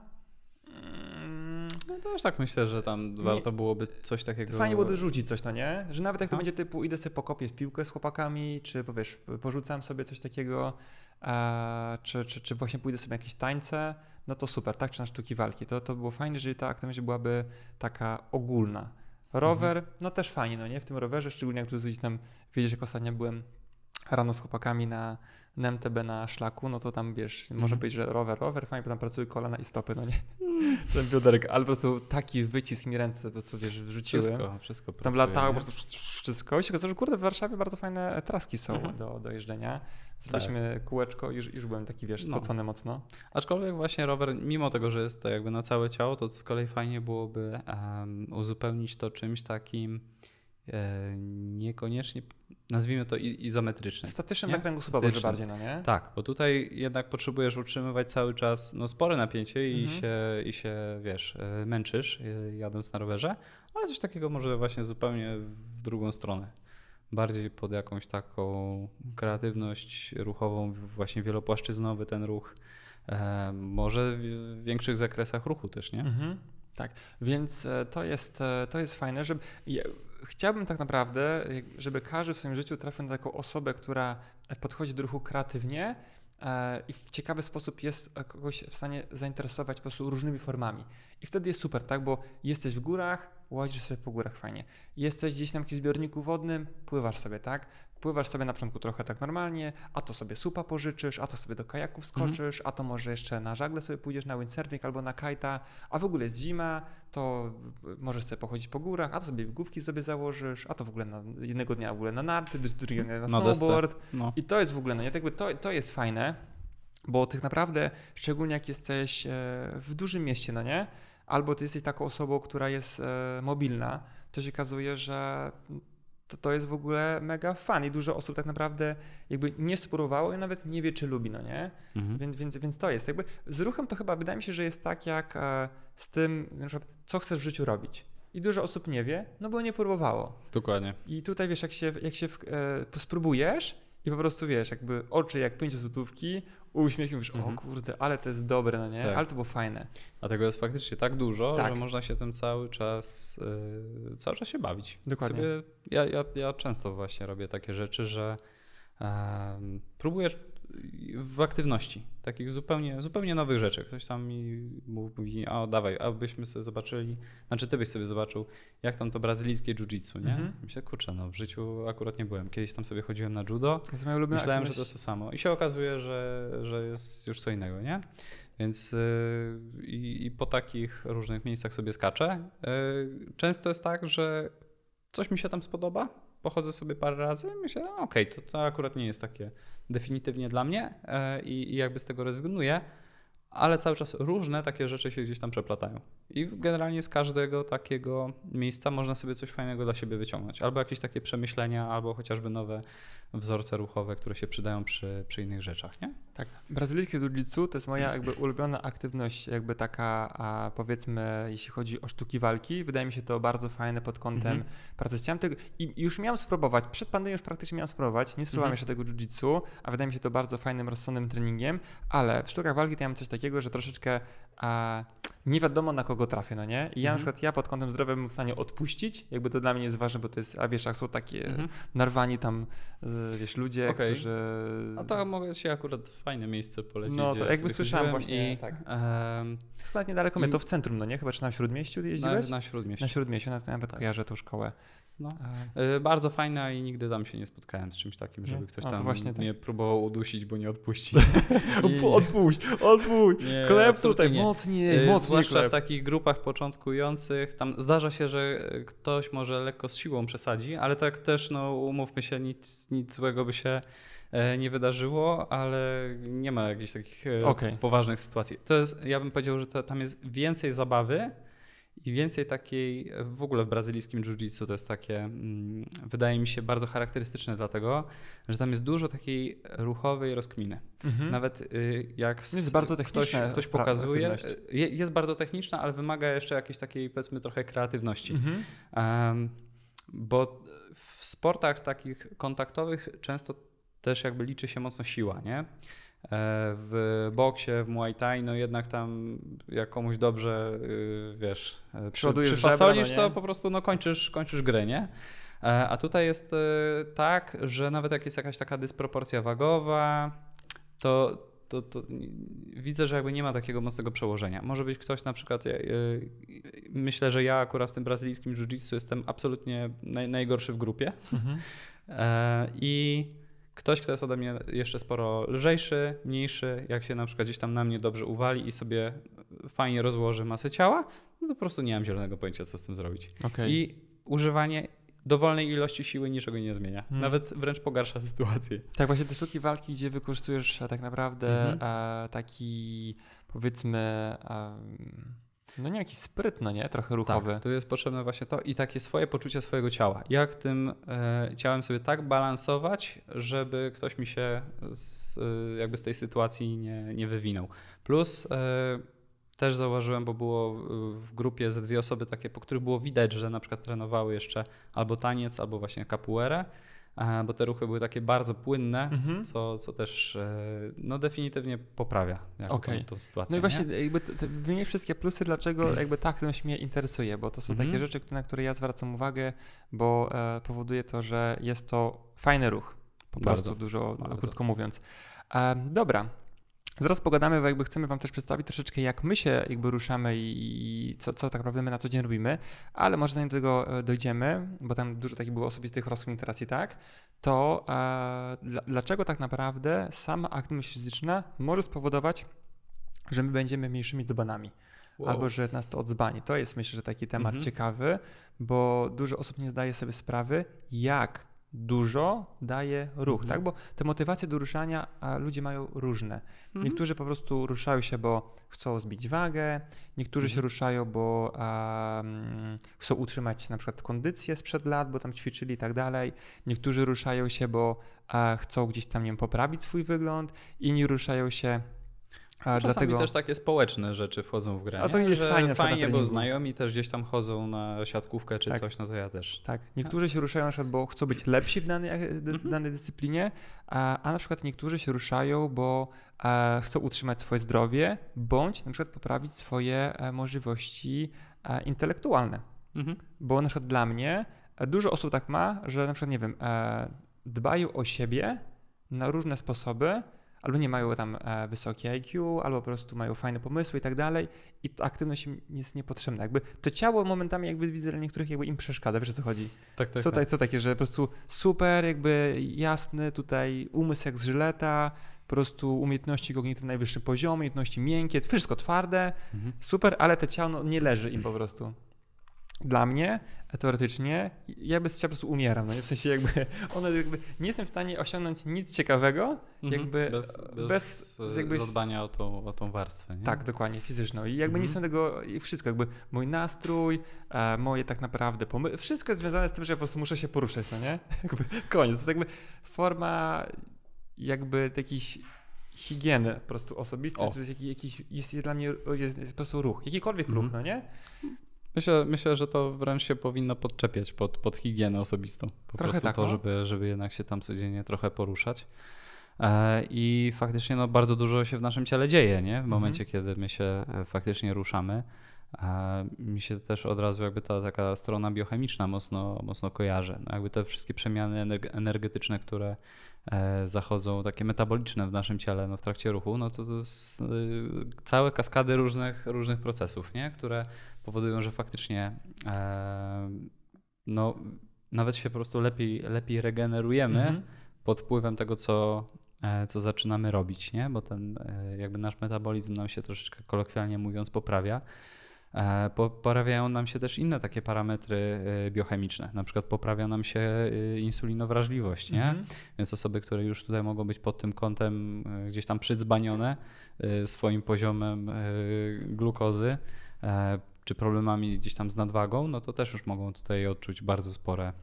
no to też tak myślę, że tam nie, warto byłoby coś takiego... Fajnie byłoby rzucić coś, no nie? Że nawet jak to A? będzie typu idę sobie pokopię z piłkę z chłopakami, czy powiesz, porzucam sobie coś takiego, e, czy, czy, czy właśnie pójdę sobie jakieś tańce, no to super, tak? Czy na sztuki walki. To, to było fajne, jeżeli ta aktywność byłaby taka ogólna. Rower, mhm. no też fajnie, no nie? W tym rowerze, szczególnie jak tu gdzieś tam, wiedziesz, jak ostatnio byłem rano z chłopakami na, na M T B na szlaku, no to tam wiesz, mm. może być, że rower, rower, fajnie, bo tam pracuje kolana i stopy, no nie? Mm. Ten bioderek, ale po prostu taki wycisk mi ręce po prostu, wiesz, wrzuciły. Wszystko, wszystko pracuje. Tam latało po prostu wszystko. I się okazało, że kurde, w Warszawie bardzo fajne traski są mhm. do, do jeżdżenia. Zrobiliśmy tak. kółeczko i już, już byłem taki, wiesz, spocony no. mocno. Aczkolwiek właśnie rower, mimo tego, że jest to jakby na całe ciało, to z kolei fajnie byłoby um, uzupełnić to czymś takim e, niekoniecznie, nazwijmy to izometrycznym. Statycznym na kręgosłupowo że bardziej, no nie? Tak, bo tutaj jednak potrzebujesz utrzymywać cały czas no, spore napięcie i, mhm. się, i się, wiesz, męczysz jadąc na rowerze, ale coś takiego może właśnie zupełnie w drugą stronę. Bardziej pod jakąś taką kreatywność ruchową, właśnie wielopłaszczyznowy ten ruch, e, może w większych zakresach ruchu też, nie? Mhm. Tak, więc to jest, to jest fajne, żeby... Ja chciałbym tak naprawdę, żeby każdy w swoim życiu trafił na taką osobę, która podchodzi do ruchu kreatywnie i w ciekawy sposób jest kogoś w stanie zainteresować po prostu różnymi formami. I wtedy jest super, tak? Bo jesteś w górach, łazisz sobie po górach fajnie. Jesteś gdzieś na jakimś zbiorniku wodnym, pływasz sobie, tak? Pływasz sobie na początku trochę tak normalnie, a to sobie supa pożyczysz, a to sobie do kajaków skoczysz, mhm. a to może jeszcze na żagle sobie pójdziesz na windsurfing albo na kajta, a w ogóle jest zima, to możesz sobie pochodzić po górach, a to sobie biegówki sobie założysz, a to w ogóle na, jednego dnia w ogóle na narty, drugiego dnia na snowboard. No. I to jest w ogóle, no nie, tak jakby to, to jest fajne, bo tak naprawdę, szczególnie jak jesteś w dużym mieście, no nie, albo ty jesteś taką osobą, która jest e, mobilna, to się okazuje, że to, to jest w ogóle mega fun i dużo osób tak naprawdę jakby nie spróbowało i nawet nie wie, czy lubi, no nie? Mhm. Więc, więc, więc to jest jakby, z ruchem to chyba wydaje mi się, że jest tak jak e, z tym, na przykład, co chcesz w życiu robić. I dużo osób nie wie, no bo nie próbowało. Dokładnie. I tutaj wiesz, jak się, jak się e, spróbujesz i po prostu wiesz, jakby oczy jak pięciozłotówki, uśmiech i mówisz, mhm. o kurde, ale to jest dobre, no nie? Tak. Ale to było fajne. Dlatego jest faktycznie tak dużo, tak. że można się tym cały czas yy, cały czas się bawić. Dokładnie. Sobie, ja, ja, ja często właśnie robię takie rzeczy, że yy, próbuję w aktywności, takich zupełnie, zupełnie nowych rzeczy. Ktoś tam mi mówi, a dawaj, abyśmy sobie zobaczyli, znaczy ty byś sobie zobaczył, jak tam to brazylijskie jiu-jitsu, nie? Mhm. Myślę, kurczę, no w życiu akurat nie byłem. Kiedyś tam sobie chodziłem na judo, myślałem, aktywność. że to jest to samo. I się okazuje, że, że jest już co innego, nie? Więc yy, i, i po takich różnych miejscach sobie skaczę. Yy, często jest tak, że coś mi się tam spodoba, pochodzę sobie parę razy i myślę, no okej, okay, to, to akurat nie jest takie definitywnie dla mnie yy, i jakby z tego rezygnuję, ale cały czas różne takie rzeczy się gdzieś tam przeplatają. I generalnie z każdego takiego miejsca można sobie coś fajnego dla siebie wyciągnąć. Albo jakieś takie przemyślenia, albo chociażby nowe wzorce ruchowe, które się przydają przy, przy innych rzeczach, nie? Tak. Brazylijskie jiu-jitsu to jest moja jakby ulubiona aktywność, jakby taka, a powiedzmy, jeśli chodzi o sztuki walki. Wydaje mi się to bardzo fajne pod kątem mhm. pracy. Chciałem tego i już miałem spróbować, przed pandemią już praktycznie miałem spróbować, nie spróbowałem mhm. jeszcze tego jiu-jitsu, a wydaje mi się to bardzo fajnym, rozsądnym treningiem, ale w sztukach walki to ja mam coś takiego, że troszeczkę a, nie wiadomo na kogo trafię, no nie? I ja mhm. na przykład ja pod kątem zdrowia bym w stanie odpuścić, jakby to dla mnie jest ważne, bo to jest, a wiesz, jak są takie mhm. narwani tam, wiesz, ludzie, okay. którzy... A to mogę ci akurat fajne miejsce polecić. No to jakby słyszałem właśnie, i, tak. Um, to jest niedaleko mnie, to w centrum, no nie? Chyba czy na Śródmieściu jeździłeś? Na, na Śródmieściu. Na Śródmieściu, nawet tak. kojarzę tą szkołę. No. E... Bardzo fajna i nigdy tam się nie spotkałem z czymś takim, żeby ktoś tam mnie tak. próbował udusić, bo nie odpuści. I... Odpuść, odpuść, nie, klep tutaj, nie. mocniej, mocniej Zwłaszcza klep. w takich grupach początkujących, tam zdarza się, że ktoś może lekko z siłą przesadzi, ale tak też, no umówmy się, nic, nic złego by się nie wydarzyło, ale nie ma jakichś takich okay. poważnych sytuacji. To jest, ja bym powiedział, że to, tam jest więcej zabawy i więcej takiej, w ogóle w brazylijskim jiu-jitsu to jest takie, mm, wydaje mi się bardzo charakterystyczne dlatego, że tam jest dużo takiej ruchowej rozkminy. Mhm. Nawet y, jak jest bardzo ktoś, ktoś pokazuje, je, jest bardzo techniczna, ale wymaga jeszcze jakiejś takiej, powiedzmy, trochę kreatywności. Mhm. Um, bo w sportach takich kontaktowych często też jakby liczy się mocno siła, nie? W boksie, w Muay Thai, no jednak tam jak komuś dobrze, wiesz, przy, przyfasolisz, żebra, no to po prostu no kończysz, kończysz grę, nie? A tutaj jest tak, że nawet jak jest jakaś taka dysproporcja wagowa, to, to, to widzę, że jakby nie ma takiego mocnego przełożenia. Może być ktoś na przykład, myślę, że ja akurat w tym brazylijskim jiu-jitsu jestem absolutnie naj, najgorszy w grupie mhm. i ktoś, kto jest ode mnie jeszcze sporo lżejszy, mniejszy, jak się na przykład gdzieś tam na mnie dobrze uwali i sobie fajnie rozłoży masę ciała, no to po prostu nie mam zielonego pojęcia, co z tym zrobić. Okay. I używanie dowolnej ilości siły niczego nie zmienia. Hmm. Nawet wręcz pogarsza sytuację. Tak, właśnie te sztuki walki, gdzie wykorzystujesz tak naprawdę mhm. e, taki, powiedzmy... E, no nie, jakiś spryt, no nie? Trochę ruchowy. Tak, tu jest potrzebne właśnie to i takie swoje poczucie swojego ciała. Jak tym e, ciałem sobie tak balansować, żeby ktoś mi się z, e, jakby z tej sytuacji nie, nie wywinął. Plus e, też zauważyłem, bo było w grupie ze dwie osoby takie, po których było widać, że na przykład trenowały jeszcze albo taniec, albo właśnie capoeirę, bo te ruchy były takie bardzo płynne, mhm. co, co też no, definitywnie poprawia okay. tą, tą sytuację. No i właśnie nie? jakby wymienię wszystkie plusy, dlaczego jakby ta aktywność mnie interesuje, bo to są mhm. takie rzeczy, na które ja zwracam uwagę, bo e, powoduje to, że jest to fajny ruch, po bardzo, prostu dużo, bardzo. krótko mówiąc. E, dobra. Zaraz pogadamy, bo jakby chcemy wam też przedstawić troszeczkę, jak my się jakby ruszamy i co, co tak naprawdę my na co dzień robimy, ale może zanim do tego dojdziemy, bo tam dużo takich było osobistych rozkmin interacji, tak, to e, dla, dlaczego tak naprawdę sama aktywność fizyczna może spowodować, że my będziemy mniejszymi dzbanami. Wow. Albo że nas to odzbani. To jest, myślę, że taki temat mhm. ciekawy, bo dużo osób nie zdaje sobie sprawy, jak dużo daje ruch, mhm. tak? Bo te motywacje do ruszania a ludzie mają różne. Mhm. Niektórzy po prostu ruszają się, bo chcą zbić wagę, niektórzy mhm. się ruszają, bo um, chcą utrzymać na przykład kondycję sprzed lat, bo tam ćwiczyli i tak dalej. Niektórzy ruszają się, bo a, chcą gdzieś tam, nie wiem, poprawić swój wygląd. Inni ruszają się A czasami dlatego... też takie społeczne rzeczy wchodzą w grę. A to jest fajne, fajnie, bo znajomi też gdzieś tam chodzą na siatkówkę czy tak. coś, no to ja też. Tak, niektórzy się ruszają na przykład, bo chcą być lepsi w danej, w danej dyscyplinie, a, a na przykład niektórzy się ruszają, bo a, chcą utrzymać swoje zdrowie, bądź na przykład poprawić swoje a, możliwości a, intelektualne. Mhm. Bo na przykład dla mnie a, dużo osób tak ma, że na przykład, nie wiem, a, dbają o siebie na różne sposoby, albo nie mają tam e, wysokie I Q, albo po prostu mają fajne pomysły i tak dalej i ta aktywność im jest niepotrzebna. Jakby to ciało momentami jakby widzę, że niektórych jakby im przeszkadza, wiesz o co chodzi? Tak, tak, co, tak. co takie, że po prostu super jakby jasny tutaj umysł jak z żyleta, po prostu umiejętności kognitywne na najwyższym poziomie, umiejętności miękkie, wszystko twarde, mhm. super, ale to ciało no, nie leży im po prostu. Dla mnie teoretycznie ja bez ciała po prostu umieram, no nie? W sensie jakby, one jakby nie jestem w stanie osiągnąć nic ciekawego, jakby bez, bez, bez jakby zadbania o tą, o tą warstwę. Nie? Tak, dokładnie, fizyczną. I jakby mhm. nie jestem tego, wszystko jakby mój nastrój, e, moje tak naprawdę pomysły, wszystko jest związane z tym, że ja po prostu muszę się poruszać, no nie? Jakby koniec, to jakby forma jakby jakiejś higieny po prostu osobistej, jest, jakiś, jest dla mnie jest, jest po prostu ruch, jakikolwiek mhm. ruch, no nie? Myślę, myślę, że to wręcz się powinno podczepiać pod, pod higienę osobistą. Po trochę prostu tak, to, no? żeby, żeby jednak się tam codziennie trochę poruszać. E, I faktycznie no, bardzo dużo się w naszym ciele dzieje, nie? W momencie, mhm. kiedy my się faktycznie ruszamy. E, mi się też od razu jakby ta taka strona biochemiczna mocno, mocno kojarzy. No, jakby te wszystkie przemiany energetyczne, które e, zachodzą, takie metaboliczne w naszym ciele no, w trakcie ruchu, no to to jest y, całe kaskady różnych, różnych procesów, nie? Które powodują, że faktycznie e, no, nawet się po prostu lepiej, lepiej regenerujemy mhm. pod wpływem tego, co, e, co zaczynamy robić, nie? Bo ten e, jakby nasz metabolizm nam się troszeczkę kolokwialnie mówiąc poprawia. E, poprawiają nam się też inne takie parametry e, biochemiczne, na przykład poprawia nam się e, insulinowrażliwość, nie? Mhm. Więc osoby, które już tutaj mogą być pod tym kątem e, gdzieś tam przydzbanione e, swoim poziomem e, glukozy, e, czy problemami gdzieś tam z nadwagą, no to też już mogą tutaj odczuć bardzo spore,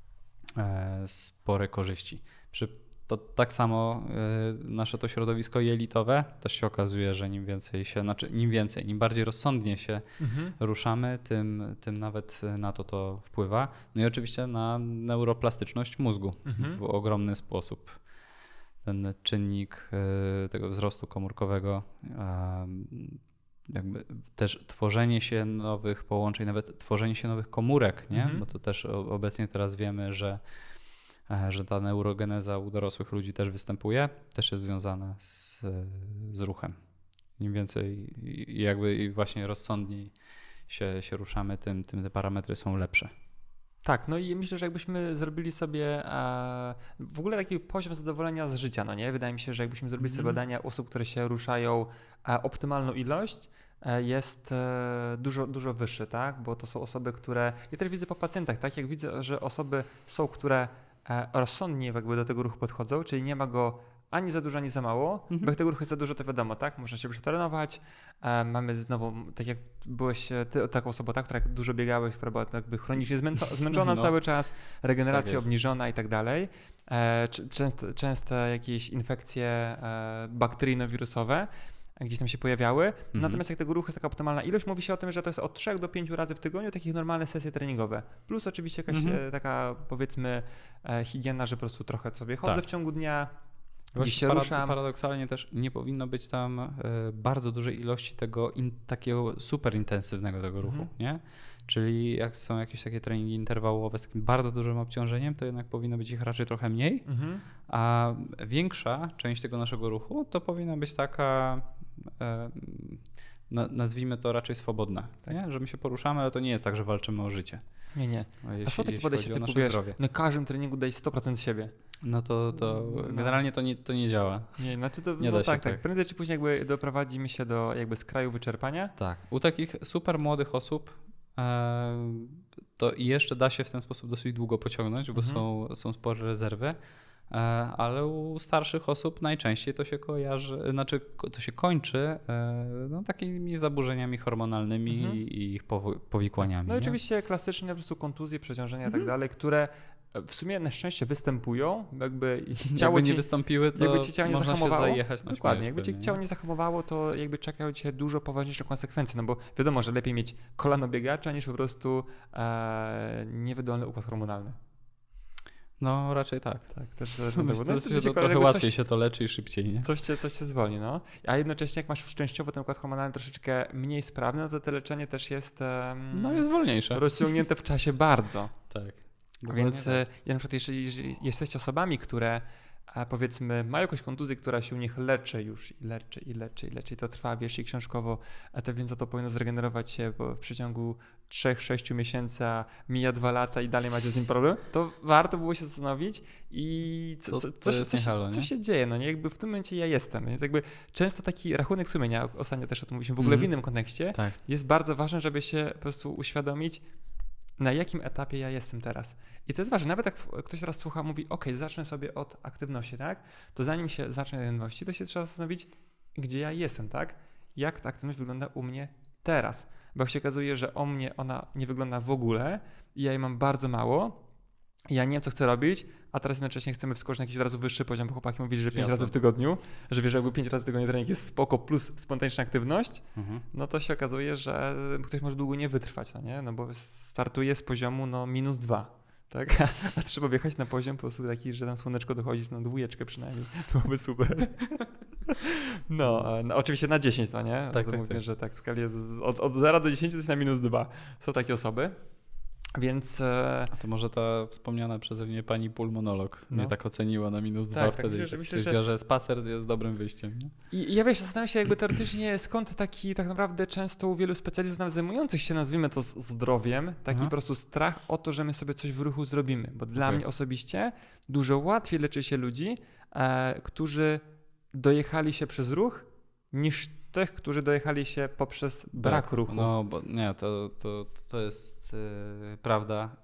e, spore korzyści. Przy, to tak samo e, nasze to środowisko jelitowe też się okazuje, że im więcej się, znaczy im więcej, im bardziej rozsądnie się mhm. ruszamy, tym, tym nawet na to to wpływa. No i oczywiście na neuroplastyczność mózgu mhm. w ogromny sposób. Ten czynnik e, tego wzrostu komórkowego, e, jakby też tworzenie się nowych połączeń, nawet tworzenie się nowych komórek, nie? Mhm. Bo to też obecnie teraz wiemy, że, że ta neurogeneza u dorosłych ludzi też występuje, też jest związana z, z ruchem. Im więcej jakby i właśnie rozsądniej się, się ruszamy, tym, tym te parametry są lepsze. Tak, no i myślę, że jakbyśmy zrobili sobie e, w ogóle taki poziom zadowolenia z życia, no nie? Wydaje mi się, że jakbyśmy zrobili mm. sobie badania osób, które się ruszają, e, optymalną ilość e, jest e, dużo, dużo wyższy, tak? Bo to są osoby, które, ja też widzę po pacjentach, tak? Jak widzę, że osoby są, które e, rozsądnie jakby do tego ruchu podchodzą, czyli nie ma go ani za dużo, ani za mało, mhm. bo jak tego ruchu jest za dużo, to wiadomo, tak? Można się przetrenować. E, mamy znowu, tak jak byłeś ty taką osobą, tak? Która dużo biegałeś, która była jakby chronicznie zmęczona, zmęczona no. cały czas, regeneracja tak obniżona i tak dalej. E, często, często jakieś infekcje e, bakteryjno-wirusowe gdzieś tam się pojawiały. Mhm. Natomiast jak tego ruchu jest taka optymalna ilość, mówi się o tym, że to jest od trzech do pięciu razy w tygodniu takich normalne sesje treningowe. Plus oczywiście jakaś mhm. e, taka powiedzmy e, higiena, że po prostu trochę sobie chodzę tak. w ciągu dnia. Gdzieś się parad- ruszam. Paradoksalnie też nie powinno być tam y, bardzo dużej ilości tego in, takiego super intensywnego tego ruchu, Mhm. nie? Czyli jak są jakieś takie treningi interwałowe z takim bardzo dużym obciążeniem, to jednak powinno być ich raczej trochę mniej, Mhm. a większa część tego naszego ruchu to powinna być taka, e, na, nazwijmy to raczej swobodna, Tak. nie? Że my się poruszamy, ale to nie jest tak, że walczymy o życie. Nie, nie. Jeśli, A są takie jeśli podejście chodzi o typu, nasze wiesz, zdrowie. na każdym treningu daj sto procent siebie. No to, to No. generalnie to nie, to nie działa. Nie, znaczy to, Nie no da się tak, tak. tak. Prędzej czy później jakby doprowadzimy się do jakby skraju wyczerpania. Tak. U takich super młodych osób e, to jeszcze da się w ten sposób dosyć długo pociągnąć, bo Mhm. są, są spore rezerwy, e, ale u starszych osób najczęściej to się kojarzy, znaczy ko- to się kończy e, no, takimi zaburzeniami hormonalnymi Mhm. i ich powo- powikłaniami. No i nie? oczywiście klasycznie po prostu kontuzje, przeciążenia i Mhm. tak dalej, które w sumie na szczęście występują, jakby ciało Jakby nie ci, wystąpiły, to jakby ci ciało nie można się zahamowało. zajechać na Dokładnie, śmierć jakby ci pewnie, ciało nie? nie zahamowało, to jakby czekają cię dużo poważniejsze konsekwencje, no bo wiadomo, że lepiej mieć kolano biegacza niż po prostu e, niewydolny układ hormonalny. No raczej tak. Tak, też zależy od Myślę, tego. No, że wtedy to się trochę jakby łatwiej coś, się to leczy i szybciej, nie? coś, cię, coś cię zwolni, no. A jednocześnie jak masz już częściowo ten układ hormonalny troszeczkę mniej sprawny, no to to leczenie też jest, em, No jest wolniejsze. rozciągnięte w czasie bardzo. Tak. Więc Dokładnie e, ja na przykład, jeżeli, jeżeli jesteście osobami, które a powiedzmy mają jakąś kontuzję, która się u nich leczy już i leczy i leczy i leczy i to trwa, wiesz, i książkowo, a to więc za to powinno zregenerować się, bo w przeciągu trzech sześciu miesięcy a mija dwa lata i dalej macie z nim problem, to warto było się zastanowić i co, Co- co, to co, się- jest co, nie się- halo, co nie? się dzieje, no nie, jakby w tym momencie ja jestem, więc jakby często taki rachunek sumienia, ostatnio też o tym mówiliśmy w ogóle w Mhm. innym kontekście, Tak. jest bardzo ważne, żeby się po prostu uświadomić, na jakim etapie ja jestem teraz. I to jest ważne, nawet jak ktoś teraz słucha, mówi, ok, zacznę sobie od aktywności, tak? To zanim się zacznie od aktywności, to się trzeba zastanowić, gdzie ja jestem, tak? Jak ta aktywność wygląda u mnie teraz. Bo jak się okazuje, że o mnie ona nie wygląda w ogóle i ja jej mam bardzo mało, i ja nie wiem, co chcę robić, a teraz jednocześnie chcemy wskoczyć na jakiś od razu wyższy poziom, bo chłopaki mówili, że pięć Jasne. razy w tygodniu, że wiesz, jakby pięć razy w tygodniu trening jest spoko plus spontaniczna aktywność, Mhm. no to się okazuje, że ktoś może długo nie wytrwać, no nie? No bo startuje z poziomu no minus dwa, tak? A, a trzeba wjechać na poziom po prostu taki, że tam słoneczko dochodzi na dwójeczkę przynajmniej. Byłoby super. No, a, no oczywiście na dziesięć, no nie? Tak, to tak, mówię, tak. że tak w skali od, od zera do dziesięciu to jest na minus dwa. Są takie osoby, więc... E, A to może ta wspomniana przeze mnie pani pulmonolog No. mnie tak oceniła na minus Tak, dwa tak, wtedy myślę, i że- tak myślę, że- stwierdziła, że spacer jest dobrym wyjściem. Nie? I, I ja wiesz, zastanawiam się jakby teoretycznie skąd taki tak naprawdę często u wielu specjalistów nawet zajmujących się, nazwijmy to z- zdrowiem, taki Aha. po prostu strach o to, że my sobie coś w ruchu zrobimy. Bo dla Okej. mnie osobiście dużo łatwiej leczy się ludzi, e, którzy dojechali się przez ruch, niż tych, którzy dojechali się poprzez brak ruchu. No, bo nie, to, to, to jest yy, prawda.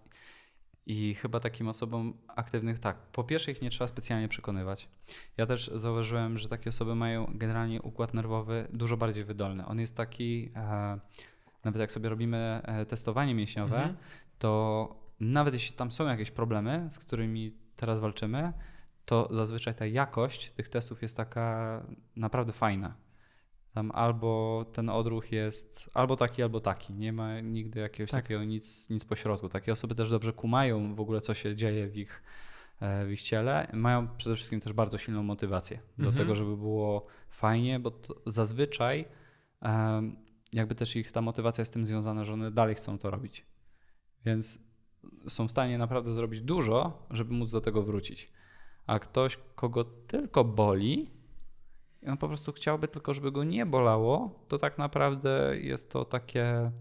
I chyba takim osobom aktywnych, tak, po pierwsze ich nie trzeba specjalnie przekonywać. Ja też zauważyłem, że takie osoby mają generalnie układ nerwowy dużo bardziej wydolny. On jest taki, e, nawet jak sobie robimy e, testowanie mięśniowe, Mhm. to nawet jeśli tam są jakieś problemy, z którymi teraz walczymy, to zazwyczaj ta jakość tych testów jest taka naprawdę fajna. Tam albo ten odruch jest albo taki, albo taki. Nie ma nigdy jakiegoś Tak. takiego nic, nic pośrodku. Takie osoby też dobrze kumają w ogóle, co się dzieje w ich, e, w ich ciele. Mają przede wszystkim też bardzo silną motywację do Mhm. tego, żeby było fajnie, bo to zazwyczaj em, jakby też ich ta motywacja jest z tym związana, że one dalej chcą to robić. Więc są w stanie naprawdę zrobić dużo, żeby móc do tego wrócić. A ktoś, kogo tylko boli, i on po prostu chciałby tylko, żeby go nie bolało, to tak naprawdę jest to takie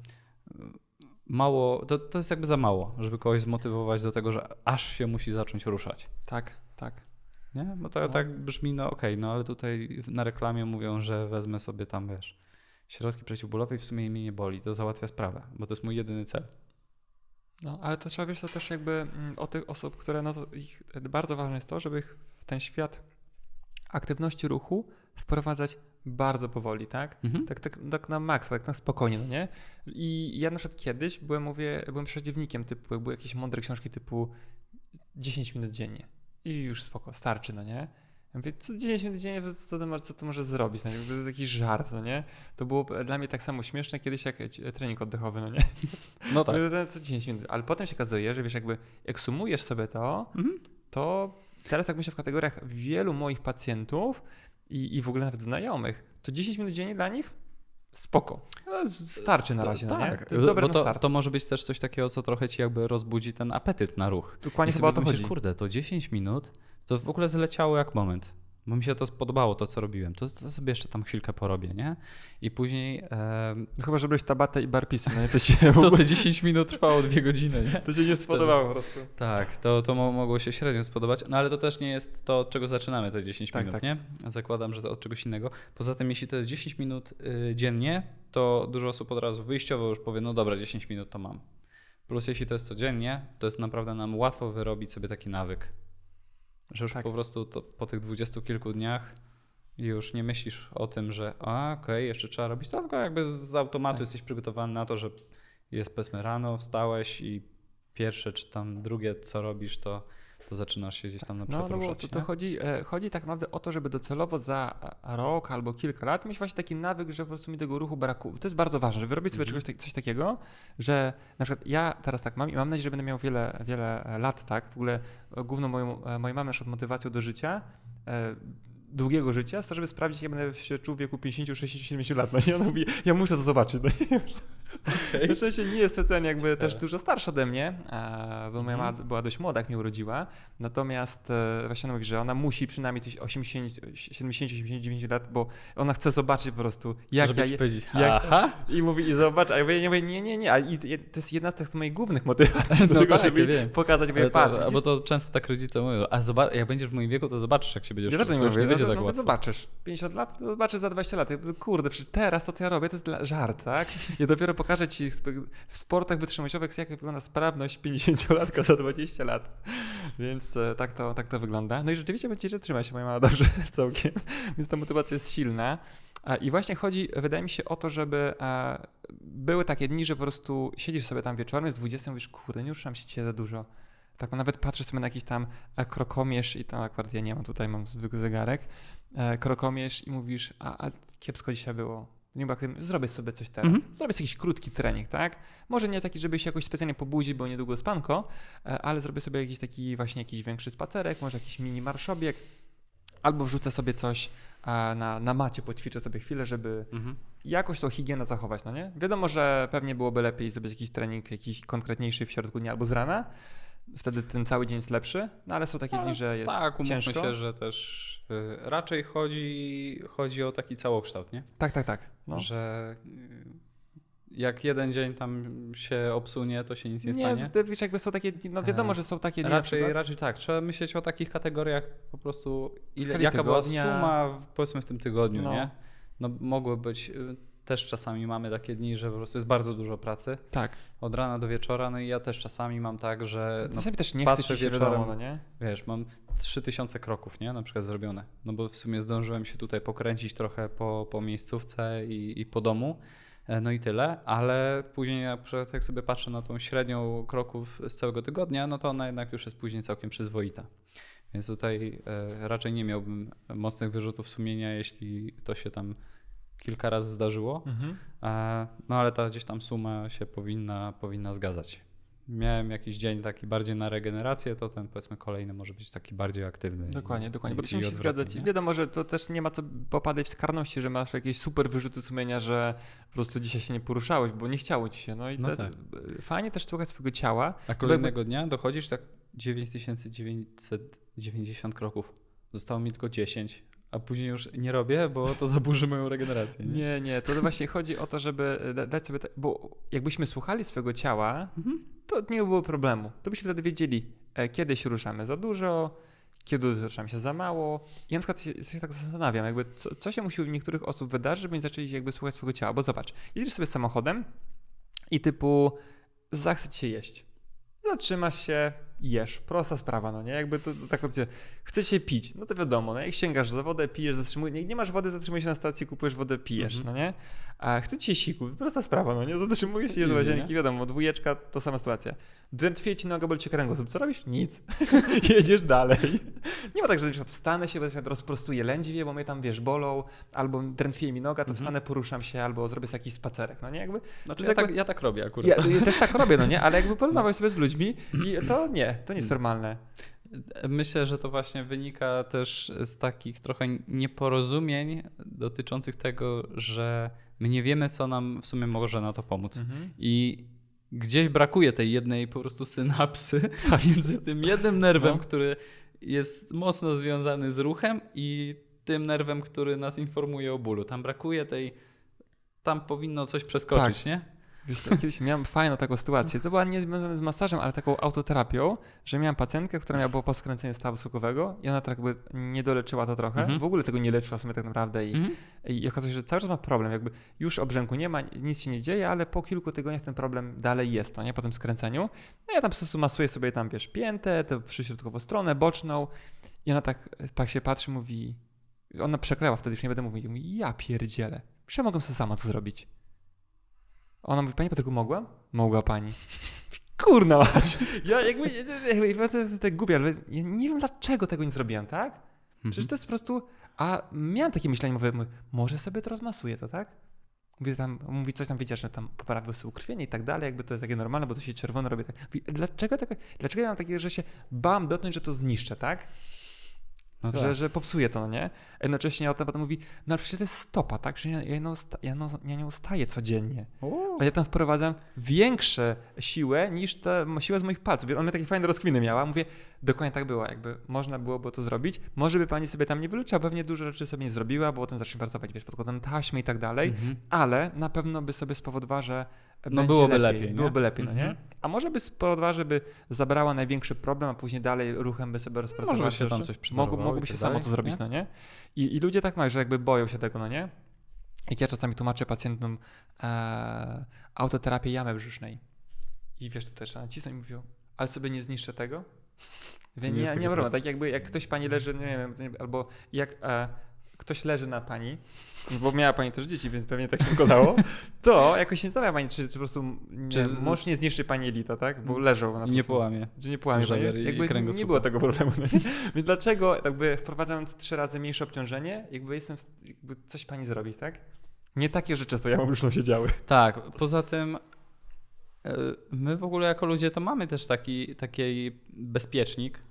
mało, to, to jest jakby za mało, żeby kogoś zmotywować do tego, że aż się musi zacząć ruszać. Tak, tak. Nie? Bo to No. tak brzmi, no okej, no ale tutaj na reklamie mówią, że wezmę sobie tam, wiesz, środki przeciwbólowe i w sumie mnie nie boli, to załatwia sprawę, bo to jest mój jedyny cel. No, ale to trzeba wiesz, to też jakby mm, o tych osób, które, no to ich bardzo ważne jest to, żeby ich w ten świat aktywności ruchu wprowadzać bardzo powoli, tak? Mhm. Tak, tak, tak na maksa, tak na spokojnie, no nie? I ja na przykład kiedyś byłem, mówię, byłem przeciwnikiem typu, jak były jakieś mądre książki typu dziesięć minut dziennie i już spoko, starczy, no nie? Ja mówię, co dziesięć minut dziennie, co to, może- co to może zrobić? No nie? To jest jakiś żart, no nie? To było dla mnie tak samo śmieszne kiedyś jak e, trening oddechowy, no nie? No tak. Mówię, co dziesięć minut, ale potem się okazuje, że wiesz, jakby jak sumujesz sobie to, Mhm. to Teraz jak myślę w kategoriach wielu moich pacjentów i, i w ogóle nawet znajomych, to dziesięć minut dziennie dla nich spoko. Starczy na razie, to, no nie? Tak, to jest dobre bo na to, start. to może być też coś takiego, co trochę ci jakby rozbudzi ten apetyt na ruch. Dokładnie I chyba o to myślisz, chodzi. Kurde, to dziesięć minut to w ogóle zleciało jak moment. Bo mi się to spodobało, to co robiłem. To, to sobie jeszcze tam chwilkę porobię, nie? I później... E... No chyba, że byłeś tabatę i barpisy, no nie? To się to te dziesięć minut trwało dwie godziny, nie? To się nie spodobało po prostu. Tak, to, to mogło się średnio spodobać, no ale to też nie jest to, od czego zaczynamy te dziesięć tak, minut, tak. nie? Zakładam, że to od czegoś innego. Poza tym, jeśli to jest dziesięć minut y, dziennie, to dużo osób od razu wyjściowo już powie, no dobra, dziesięć minut to mam. Plus jeśli to jest codziennie, to jest naprawdę nam łatwo wyrobić sobie taki nawyk. Że już tak. po prostu to po tych dwudziestu kilku dniach już nie myślisz o tym, że a okej, okay, jeszcze trzeba robić to, tylko jakby z automatu tak. jesteś przygotowany na to, że jest powiedzmy rano, wstałeś i pierwsze czy tam drugie co robisz, to, to zaczynasz się gdzieś tam na przykład No, no ruszać. bo to, to chodzi, e, chodzi tak naprawdę o to, żeby docelowo za rok albo kilka lat mieć właśnie taki nawyk, że po prostu mi tego ruchu brakuje. To jest bardzo ważne, żeby robić sobie mm-hmm. czegoś, coś takiego, że na przykład ja teraz tak mam i mam nadzieję, że będę miał wiele, wiele lat, tak? W ogóle główną moją, mojej mamy na przykład motywacją do życia, e, długiego życia, jest to, żeby sprawdzić, jak będę się czuł w wieku pięćdziesiąt, sześćdziesiąt, siedemdziesiąt lat. No nie, ona mówi, ja muszę to zobaczyć. No nie, okay. Na szczęście nie jest specjalnie jakby Ciekawe. też dużo starsza ode mnie, bo moja mama była dość młoda, jak mnie urodziła. Natomiast właśnie ona mówi, że ona musi przynajmniej osiemdziesiąt, siedemdziesiąt, osiemdziesiąt dziewięć lat, bo ona chce zobaczyć po prostu, jak Żeby ja... ci powiedzieć, jak, aha. I mówi, i zobacz, a ja mówię, nie, nie, nie, nie, a to jest jedna z moich głównych motywacji do no tego, tak, żeby ja pokazać, mówię, patrz. To, bo to często tak rodzice mówią, a zobacz, jak będziesz w moim wieku, to zobaczysz, jak się będziesz ja czuł. To nie już mówię, nie będzie no, tak no, łatwo. Zobaczysz, pięćdziesiąt lat, to zobaczysz za dwadzieścia lat. Kurde, przecież teraz to, co ja robię, to jest dla, żart, tak? Ja dopiero pokażę ci w sportach wytrzymałościowych, jak wygląda sprawność pięćdziesięciolatka za dwadzieścia lat. Więc tak to, tak to wygląda. No i rzeczywiście będzie, że trzyma się moja mama dobrze całkiem, więc ta motywacja jest silna. I właśnie chodzi, wydaje mi się, o to, żeby były takie dni, że po prostu siedzisz sobie tam wieczorem, jest dwudziesta, mówisz, kurde, nie ruszam się dzisiaj za dużo. Tak, nawet patrzę sobie na jakiś tam krokomierz i tam akurat ja nie mam, tutaj mam zwykły zegarek, krokomierz i mówisz, a, a kiepsko dzisiaj było. Nie ma, zrobię sobie coś teraz. Mm-hmm. Zrobię sobie jakiś krótki trening, tak? Może nie taki, żeby się jakoś specjalnie pobudzić, bo niedługo spanko, ale zrobię sobie jakiś taki właśnie jakiś większy spacerek, może jakiś mini marszobieg, albo wrzucę sobie coś na, na macie, poćwiczę sobie chwilę, żeby mm-hmm. jakoś tą higienę zachować, no nie? Wiadomo, że pewnie byłoby lepiej zrobić jakiś trening, jakiś konkretniejszy w środku dnia albo z rana, wtedy ten cały dzień jest lepszy, no ale są takie dni, że jest tak, ciężko. Tak, się, że też y, raczej chodzi, chodzi o taki całokształt, nie? Tak, tak, tak. No. Że y, jak jeden dzień tam się obsunie, to się nic nie, nie stanie. Nie, wiesz, jakby są takie, no wiadomo, że są takie dni. Raczej, raczej tak, trzeba myśleć o takich kategoriach po prostu, ile, jaka tygodnia. była suma powiedzmy w tym tygodniu, no. nie? No mogły być... Też czasami mamy takie dni, że po prostu jest bardzo dużo pracy. Tak. Od rana do wieczora, no i ja też czasami mam tak, że no, czasami też nie patrzę chcę się wieczorem, wiadomo, no nie? Wiesz, mam trzy tysiące kroków, nie? Na przykład zrobione. No bo w sumie zdążyłem się tutaj pokręcić trochę po, po miejscówce i, i po domu. No i tyle, ale później na przykład jak sobie patrzę na tą średnią kroków z całego tygodnia, no to ona jednak już jest później całkiem przyzwoita. Więc tutaj e, raczej nie miałbym mocnych wyrzutów sumienia, jeśli to się tam kilka razy zdarzyło, mhm. e, no ale ta gdzieś tam suma się powinna, powinna zgadzać. Miałem jakiś dzień taki bardziej na regenerację, to ten powiedzmy kolejny może być taki bardziej aktywny. Dokładnie, i, dokładnie, i, bo to się musi zgadzać. Nie? Wiadomo, że to też nie ma co popadać w skrajności, że masz jakieś super wyrzuty sumienia, że po prostu dzisiaj się nie poruszałeś, bo nie chciało ci się. No i no te, tak. fajnie też słuchać swojego ciała. A kolejnego dnia dochodzisz tak dziewięć tysięcy dziewięćset dziewięćdziesiąt kroków. Zostało mi tylko dziesięć. A później już nie robię, bo to zaburzy moją regenerację. Nie, nie, nie to właśnie chodzi o to, żeby dać sobie, te, bo jakbyśmy słuchali swojego ciała, mhm. to nie było problemu. To byśmy wtedy wiedzieli, kiedy się ruszamy za dużo, kiedy ruszamy się za mało. I na przykład się, się tak zastanawiam, jakby co, co się musi u niektórych osób wydarzyć, żeby oni zaczęli jakby słuchać swojego ciała. Bo zobacz, jedziesz sobie samochodem i typu zachce ci się jeść. Zatrzymasz się, jesz. Prosta sprawa, no nie? Jakby to, to tak chodzi. Chcesz się pić, no to wiadomo, no jak sięgasz za wodę, pijesz, zatrzymujesz, nie, nie masz wody, zatrzymujesz się na stacji, kupujesz wodę, pijesz, mm-hmm. no nie? A chce ci się siku, prosta sprawa, no nie? Zatrzymujesz się, jesz do łazienki, wiadomo, dwójeczka, to sama sytuacja. Drętwieje ci noga, boli cię kręgosłup, co robisz? Nic. Jedziesz dalej. Nie ma tak, że na przykład wstanę się, bo rozprostuję lędźwie, bo mnie tam, wiesz, bolą, albo drętwieje mi noga, to mm-hmm. wstanę, poruszam się, albo zrobię sobie jakiś spacerek, no nie? Jakby, znaczy, ja, jakby... Tak, ja tak robię akurat. Ja, ja też tak robię, no nie? Ale jakby porozmawiać sobie z ludźmi i to nie, to nie jest normalne. Myślę, że to właśnie wynika też z takich trochę nieporozumień dotyczących tego, że my nie wiemy, co nam w sumie może na to pomóc. Mhm. I gdzieś brakuje tej jednej po prostu synapsy między tym jednym nerwem, no. który jest mocno związany z ruchem i tym nerwem, który nas informuje o bólu. Tam brakuje tej, tam powinno coś przeskoczyć, tak. nie? Wiesz co, kiedyś miałem fajną taką sytuację. To była nie związana z masażem, ale taką autoterapią, że miałem pacjentkę, która miała było poskręcenie stawu skokowego i ona tak jakby nie doleczyła to trochę. Mhm. W ogóle tego nie leczyła w sumie tak naprawdę i, mhm. i okazuje się, że cały czas ma problem. Jakby już obrzęku nie ma, nic się nie dzieje, ale po kilku tygodniach ten problem dalej jest, to nie? Po tym skręceniu. No ja tam po prostu masuję sobie tam, wiesz, piętę, tę przyśrodkową stronę, boczną i ona tak, tak się patrzy, mówi, ona przekleła wtedy, już nie będę mówił, mówi, ja pierdzielę, przecież ja mogłem sobie sama to zrobić. Ona mówi, pani Patryku, mogła? Mogła pani. Kurna mać. Ja jakby, jakby to jest tak głupie, ale ja nie wiem, dlaczego tego nie zrobiłem, tak? Przecież to jest po prostu... A miałem takie myślenie, mówię, mówię może sobie to rozmasuję, to tak? Mówię tam, mówi coś tam, wiecie, że tam poprawił sobie ukrwienie i tak dalej, jakby to jest takie normalne, bo to się czerwono robi. Tak. Mówi, dlaczego, tak, dlaczego ja mam takie, że się bałam dotknąć, że to zniszczę, tak? No tak. że, że popsuje to, no nie? Jednocześnie o tym potem mówi, no ale przecież to jest stopa, tak? Że ja, ja, no, ja, no, ja nią staję codziennie. Uuu. A ja tam wprowadzam większe siłę niż ta siła z moich palców. Ona takie fajne rozkminy miała. Mówię, dokładnie tak było, jakby można byłoby to zrobić. Może by pani sobie tam nie wyleciała, pewnie dużo rzeczy sobie nie zrobiła, bo potem zacznie pracować, wiesz, pod kątem taśmy i tak dalej, mhm. ale na pewno by sobie spowodowała, że no będzie byłoby lepiej. lepiej byłoby lepiej, no nie? A może by spowodowała, żeby zabrała największy problem, a później dalej ruchem by sobie rozpracowała. Może by się tam coś przydarowało. Mogłoby się samo to zrobić, nie? no nie? I, I ludzie tak mają, że jakby boją się tego, no nie? Jak ja czasami tłumaczę pacjentom e, autoterapię jamy brzusznej i wiesz, to też nacisnąć i mówią, ale sobie nie zniszczę tego? Wie, nie, nie, nie problem. Tak jakby jak ktoś pani leży, nie wiem, albo jak e, ktoś leży na pani, bo miała pani też dzieci, więc pewnie tak się składało, to jakoś nie zastanawia pani, czy, czy po prostu nie, czy mąż nie zniszczy pani jelita, tak? Bo leżą na I nie połamie. Czy nie połamie. Jakby nie było tego problemu. Nie? Więc dlaczego jakby wprowadzając trzy razy mniejsze obciążenie, jakby jestem, jakby coś pani zrobić, tak? Nie takie rzeczy, co ja mam już się działy. Tak, poza tym my w ogóle jako ludzie to mamy też taki, taki bezpiecznik,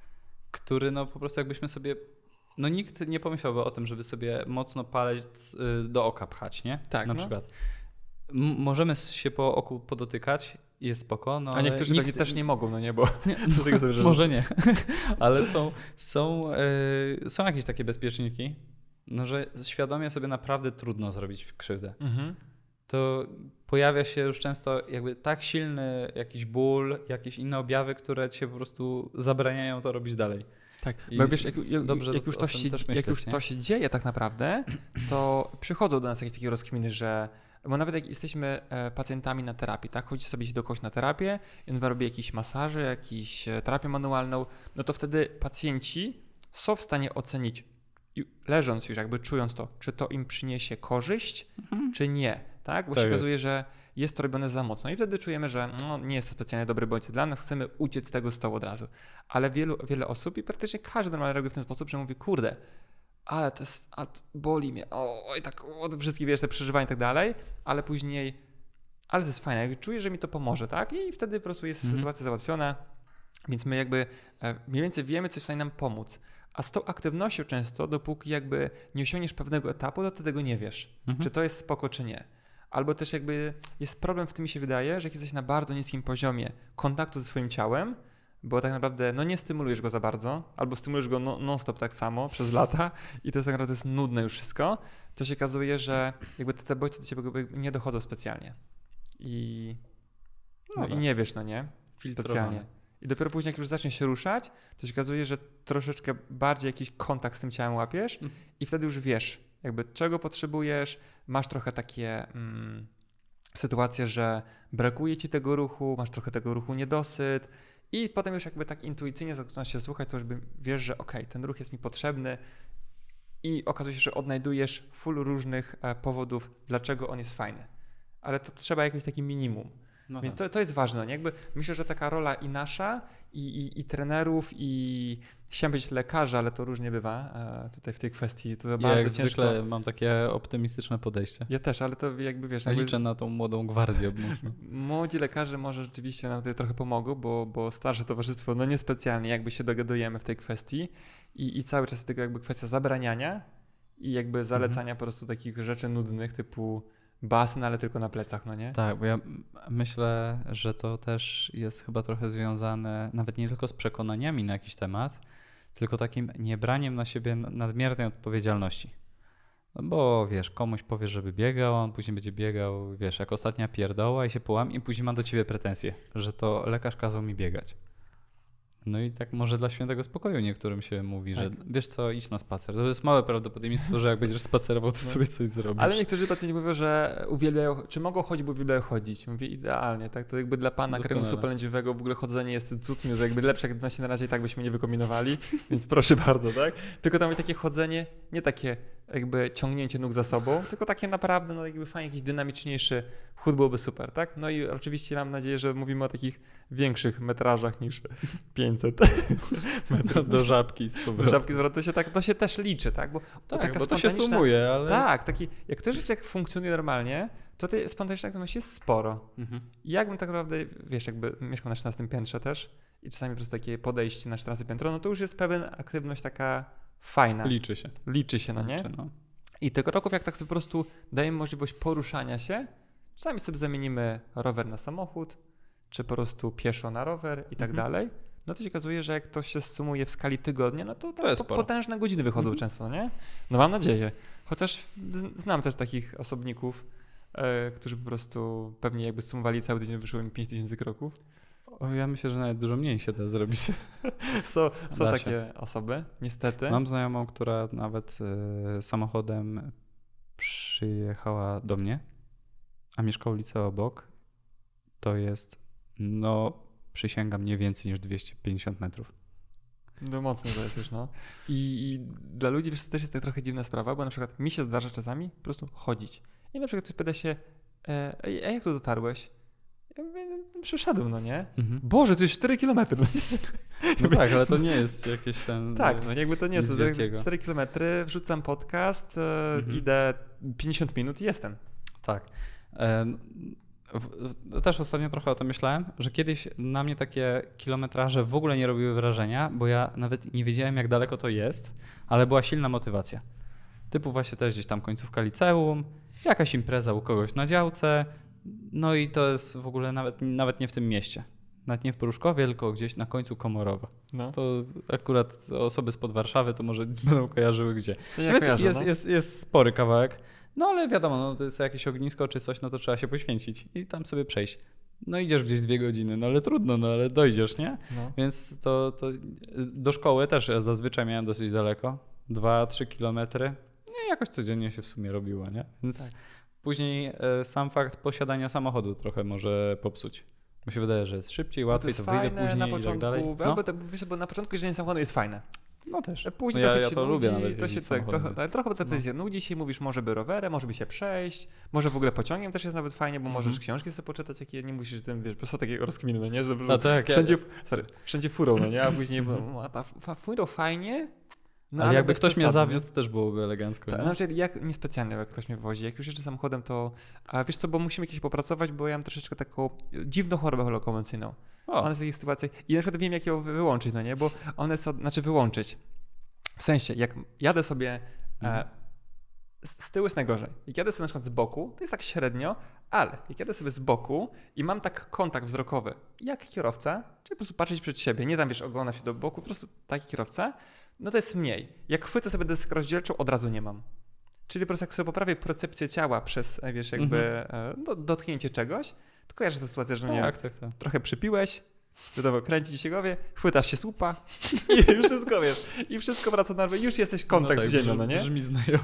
który no po prostu jakbyśmy sobie, no nikt nie pomyślałby o tym, żeby sobie mocno palec do oka pchać, nie? Tak, na no. przykład. M- możemy się po oku podotykać, jest spoko, no. A niektórzy nikt... też nie mogą, no nie, bo... Nie, no, może nie, ale są, są, yy, są jakieś takie bezpieczniki, no że świadomie sobie naprawdę trudno zrobić krzywdę. Mhm. To pojawia się już często jakby tak silny jakiś ból, jakieś inne objawy, które cię po prostu zabraniają to robić dalej. Tak, I bo wiesz, jak, jak, dobrze jak, już, to się, myśleć, jak już to się dzieje tak naprawdę, to przychodzą do nas jakieś takie rozkminy, że bo nawet jak jesteśmy pacjentami na terapii, tak, chodzi sobie do kogoś na terapię i on robi jakieś masaże, jakąś terapię manualną, no to wtedy pacjenci są w stanie ocenić, leżąc już jakby czując to, czy to im przyniesie korzyść, mhm. czy nie, tak, bo tak się jest. okazuje, że jest to robione za mocno i wtedy czujemy, że no, nie jest to specjalnie dobry bodźce dla nas, chcemy uciec z tego stołu od razu. Ale wielu, wiele osób i praktycznie każdy normalnie reaguje w ten sposób, że mówi, kurde, ale to jest, a to boli mnie, oj, tak, o, to wszystkie, wiesz, te przeżywania i tak dalej, ale później, ale to jest fajne, czuję, że mi to pomoże, tak? I wtedy po prostu jest mhm. sytuacja załatwiona, więc my jakby mniej więcej wiemy, co jest w stanie nam pomóc. A z tą aktywnością często, dopóki jakby nie osiągniesz pewnego etapu, to ty tego nie wiesz, mhm. czy to jest spoko, czy nie. Albo też jakby jest problem w tym, mi się wydaje, że jak jesteś na bardzo niskim poziomie kontaktu ze swoim ciałem, bo tak naprawdę no nie stymulujesz go za bardzo, albo stymulujesz go no, non-stop tak samo przez lata i to jest tak naprawdę jest nudne już wszystko, to się okazuje, że jakby te, te bodźce do ciebie nie dochodzą specjalnie. I, no, no i nie wiesz, no nie? Specjalnie. I dopiero później, jak już zaczniesz się ruszać, to się okazuje, że troszeczkę bardziej jakiś kontakt z tym ciałem łapiesz mm. i wtedy już wiesz, jakby czego potrzebujesz, masz trochę takie mm, sytuacje, że brakuje ci tego ruchu, masz trochę tego ruchu niedosyt i potem już jakby tak intuicyjnie zaczynasz się słuchać, to już wiesz, że okej, okay, ten ruch jest mi potrzebny i okazuje się, że odnajdujesz full różnych e, powodów, dlaczego on jest fajny. Ale to trzeba jakieś takie minimum. No Więc tak. to, to jest ważne. Nie? Jakby myślę, że taka rola i nasza, i, i, i trenerów, i chciałem być lekarza, ale to różnie bywa tutaj w tej kwestii. To ja bardzo jak ciężko. zwykle mam takie optymistyczne podejście. Ja też, ale to jakby wiesz... Ja jakby... liczę na tą młodą gwardię mocno. Młodzi lekarze może rzeczywiście nam tutaj trochę pomogą, bo, bo starsze towarzystwo no niespecjalnie jakby się dogadujemy w tej kwestii i, i cały czas tylko jakby kwestia zabraniania i jakby zalecania mhm. po prostu takich rzeczy nudnych typu basen, ale tylko na plecach, no nie? Tak, bo ja myślę, że to też jest chyba trochę związane nawet nie tylko z przekonaniami na jakiś temat, tylko takim niebraniem na siebie nadmiernej odpowiedzialności. No bo wiesz, komuś powiesz, żeby biegał, on później będzie biegał, wiesz, jak ostatnia pierdoła i się połam i później ma do ciebie pretensje, że to lekarz kazał mi biegać. No i tak może dla świętego spokoju niektórym się mówi, tak. że wiesz co, idź na spacer. To jest małe prawdopodobieństwo, że jak będziesz spacerował, to no. sobie coś zrobisz. Ale niektórzy pacjenci mówią, że uwielbiają, czy mogą chodzić, bo uwielbiają chodzić. Mówię idealnie, tak? To jakby dla pana kremu supolędziowego w ogóle chodzenie jest cud news, jakby lepsze aktywności na razie i tak byśmy nie wykombinowali, więc proszę bardzo, tak? Tylko tam takie chodzenie, nie takie jakby ciągnięcie nóg za sobą, tylko takie naprawdę, no jakby fajnie, jakiś dynamiczniejszy chód byłoby super, tak? No i oczywiście mam nadzieję, że mówimy o takich większych metrażach niż pięćset metrów. Do żabki z powrotem. Do żabki z powrotem, to się, tak, to się też liczy, tak? Bo, tak, taka bo to się sumuje, ale... Tak, taki, jak ktoś rzeczy funkcjonuje normalnie, to tej spontanicznej aktywności jest sporo. Mhm. I jakbym tak naprawdę, wiesz, jakby mieszkał na trzynastym piętrze też i czasami po prostu takie podejście na czternaste piętro, no to już jest pewna aktywność taka fajna. Liczy się. Liczy się, no nie? Liczy, no. I tych kroków, jak tak sobie po prostu dajemy możliwość poruszania się, czasami sobie zamienimy rower na samochód, czy po prostu pieszo na rower i tak mhm. dalej, no to się okazuje, że jak to się sumuje w skali tygodnia, no to, to, to potężne godziny wychodzą mhm. często, nie? No mam nadzieję. Chociaż znam też takich osobników, e, którzy po prostu pewnie jakby sumowali cały tydzień, wyszło im pięć tysięcy kroków. O, ja myślę, że nawet dużo mniej się da zrobić. są są takie osoby, niestety. Mam znajomą, która nawet y, samochodem przyjechała do mnie, a mieszka ulicę obok. To jest, no przysięgam, nie więcej niż dwieście pięćdziesiąt metrów. No mocno to jest już, no. I, i dla ludzi, wiesz, to też jest tak trochę dziwna sprawa, bo na przykład mi się zdarza czasami po prostu chodzić. I na przykład ktoś pyta się, e, a jak tu dotarłeś? Ja mówię, no, przeszedłem, no nie? Mhm. Boże, to jest cztery kilometry. No tak, ale to nie jest jakieś ten... Tak, no jakby to nie jest. cztery kilometry, wrzucam podcast, e, mhm. idę pięćdziesiąt minut i jestem. Tak. E, w, też ostatnio trochę o tym myślałem, że kiedyś na mnie takie kilometraże w ogóle nie robiły wrażenia, bo ja nawet nie wiedziałem, jak daleko to jest, ale była silna motywacja. Typu właśnie też gdzieś tam końcówka liceum, jakaś impreza u kogoś na działce, no i to jest w ogóle nawet, nawet nie w tym mieście. Nawet nie w Pruszkowie, tylko gdzieś na końcu Komorowa. No. To akurat osoby spod Warszawy to może będą kojarzyły gdzie. Ja kojarzę, jest, no. jest, jest spory kawałek, no ale wiadomo, no to jest jakieś ognisko czy coś, no to trzeba się poświęcić i tam sobie przejść. No idziesz gdzieś dwie godziny, no ale trudno, no ale dojdziesz, nie? No. Więc to, to do szkoły też zazwyczaj miałem dosyć daleko, dwa, trzy kilometry. No i jakoś codziennie się w sumie robiło, nie? Więc tak. Później sam fakt posiadania samochodu trochę może popsuć. Bo się wydaje, że jest szybciej, łatwiej, to, to wyjdę później na początku, i tak dalej. No. Bo, to, bo na początku jeżdżenie samochodu jest fajne. No też. Później no ja, ja to nudzi, lubię nawet to się tak, trochę, ale trochę potem no. jest nudzi się, mówisz, może by rowerem, może by się przejść, może w ogóle pociągiem też jest nawet fajnie, bo mm-hmm. możesz książki sobie poczytać, jakie nie musisz tym, wiesz, po prostu takiego rozkminy, no nie, że no tak, wszędzie, ja... sorry, wszędzie furą, no nie, a później, mm-hmm. bo, a ta furą fajnie. No, ale, ale jakby ktoś mnie zawiózł, to też byłoby elegancko. Tak, na przykład jak niespecjalnie jak ktoś mnie wozi, jak już jeżdżę samochodem, to a wiesz co, bo musimy jakieś popracować, bo ja mam troszeczkę taką dziwną chorobę lokomocyjną. Ona jest w takich sytuacjach i na przykład wiem, jak ją wyłączyć, no nie, bo one są, znaczy wyłączyć. W sensie, jak jadę sobie mhm. e, z, z tyłu jest najgorzej. Jak jadę sobie na przykład z boku, to jest tak średnio, ale jak jadę sobie z boku i mam tak kontakt wzrokowy jak kierowca, czyli po prostu patrzeć przed siebie, nie tam wiesz, oglądać się do boku, po prostu taki kierowca, no to jest mniej. Jak chwycę sobie deskę rozdzielczą, od razu nie mam. Czyli po prostu jak sobie poprawię percepcję ciała przez, wiesz, jakby mhm. no, dotknięcie czegoś, to kojarzysz tę sytuację, że nie, tak, tak, tak. trochę przypiłeś, wiadomo, kręci się głowie, chwytasz się słupa i już wszystko wiesz. I wszystko wraca na już jesteś kontakt no tak, z ziemią, no nie? Brzmi znajomo.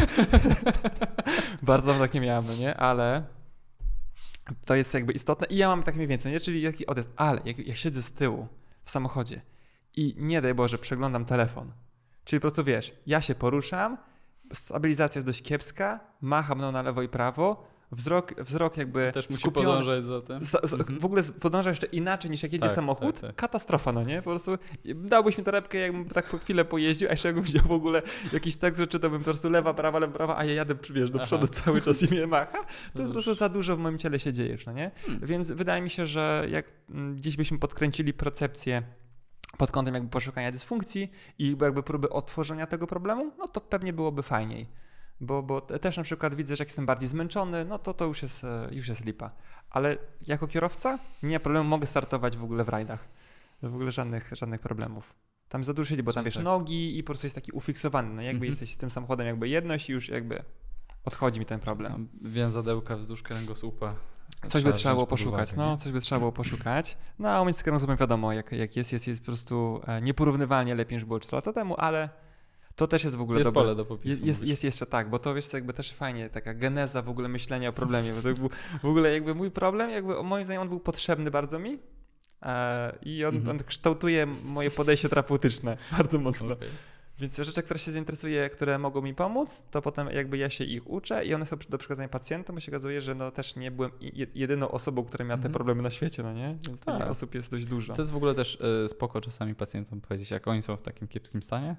Bardzo dawno tak nie miałem, no nie? Ale to jest jakby istotne i ja mam tak mniej więcej, nie? Czyli jaki odjazd, ale jak, jak siedzę z tyłu w samochodzie i nie daj Boże, przeglądam telefon, czyli po prostu wiesz, ja się poruszam, stabilizacja jest dość kiepska, macham mną na lewo i prawo, Wzrok, wzrok jakby Też musi skupiony, podążać za tym. Z, z, mhm. W ogóle podąża jeszcze inaczej niż jak jedzie tak, samochód. Tak, tak. Katastrofa, no nie? Po prostu dałbyś mi torebkę, jakbym tak po chwilę pojeździł, a jeszcze jakbym wziął w ogóle jakiś tekst, czy to bym po prostu lewa, prawa, lewa, prawa, a ja jadę, wiesz, do przodu Aha. cały czas i mnie macha. To no po prostu za dużo w moim ciele się dzieje już, no nie? Hmm. Więc wydaje mi się, że jak gdzieś byśmy podkręcili percepcję pod kątem jakby poszukania dysfunkcji i jakby próby odtworzenia tego problemu, no to pewnie byłoby fajniej. Bo, bo też na przykład widzę, że jak jestem bardziej zmęczony, no to to już jest, już jest lipa. Ale jako kierowca nie ma problemu, mogę startować w ogóle w rajdach. W ogóle żadnych, żadnych problemów. Tam za dużo siedzi, bo tam wiesz, tak. nogi i po prostu jest taki ufiksowany. No jakby mm-hmm. jesteś z tym samochodem jakby jedność i już jakby odchodzi mi ten problem. Tam więzadełka wzdłuż kręgosłupa. Coś by trzeba było poszukać, no, coś by trzeba było poszukać. No, a umieć z kręgosłupem wiadomo, jak, jak jest, jest, jest po prostu nieporównywalnie lepiej niż było cztery lata temu, ale to też jest w ogóle jest dobre. Pole do popisu. Jest, jest, jest jeszcze tak, bo to wiesz co, jakby też fajnie, taka geneza w ogóle myślenia o problemie, bo to był, w ogóle jakby mój problem, jakby moim zdaniem on był potrzebny bardzo mi e, i on, mhm. on kształtuje moje podejście terapeutyczne bardzo mocno. Okay. Więc rzeczy, które się zainteresuję, które mogą mi pomóc, to potem jakby ja się ich uczę i one są do przekazania pacjentom, bo się okazuje, że no też nie byłem jedyną osobą, która miała te mm. problemy na świecie, no nie? Więc takich osób jest dość dużo. To jest w ogóle też y, spoko czasami pacjentom powiedzieć, jak oni są w takim kiepskim stanie,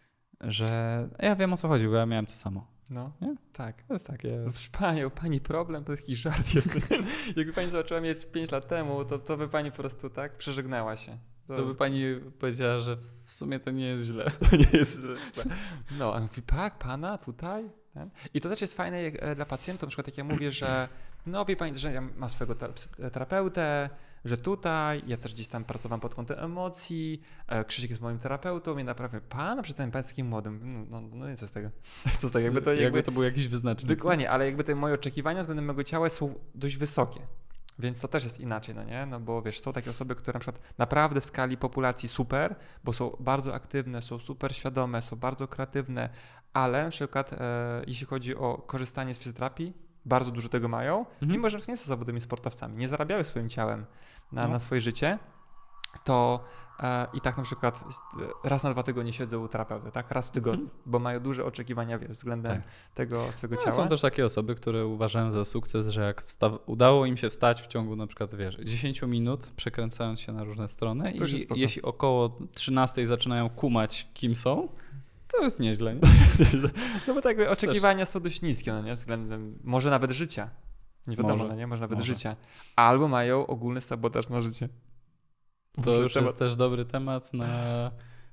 że ja wiem o co chodzi, bo ja miałem to samo. No, nie? tak. To jest takie... Proszę Panią, Pani problem to jakiś żart jest. Jakby Pani zobaczyła mnie pięć lat temu, to, to by Pani po prostu tak przeżegnała się. To... to by Pani powiedziała, że w sumie to nie jest źle. To nie jest źle. No, a mówi, tak, Pana tutaj? Ten? I to też jest fajne jak, dla pacjentów, na przykład jak ja mówię, że no wie Pani, że ja mam swojego terapeutę, że tutaj, ja też gdzieś tam pracowałem pod kątem emocji, Krzysiek jest moim terapeutą, mnie naprawdę, Pan, przy tym Pan jest takim młodym, no, no nie, co z tego? Co z tego? Jakby to, jakby, jakby to był jakiś wyznacznik. Dokładnie, ale jakby te moje oczekiwania względem mojego ciała są dość wysokie. Więc to też jest inaczej, no nie? No bo wiesz, są takie osoby, które na przykład naprawdę w skali populacji super, bo są bardzo aktywne, są super świadome, są bardzo kreatywne, ale na przykład e, jeśli chodzi o korzystanie z fizjoterapii, bardzo dużo tego mają, mhm. mimo że nie są zawodowymi sportowcami, nie zarabiają swoim ciałem na, no. na swoje życie, to e, i tak na przykład raz na dwa tygodnie siedzą u terapeuty, tak? Raz w tygodniu, hmm. bo mają duże oczekiwania wiesz, względem tak. tego swojego no, ciała. Są też takie osoby, które uważają za sukces, że jak wsta- udało im się wstać w ciągu na przykład wiesz, dziesięć minut, przekręcając się na różne strony i jeśli około trzynastej zaczynają kumać, kim są, to jest nieźle. Nie? No bo tak oczekiwania też są dość niskie, no nie? Względem może nawet życia. Nie wiadomo, może, no nie? Może nawet może. życia. Albo mają ogólny sabotaż na życie. To już temat. jest też dobry temat na,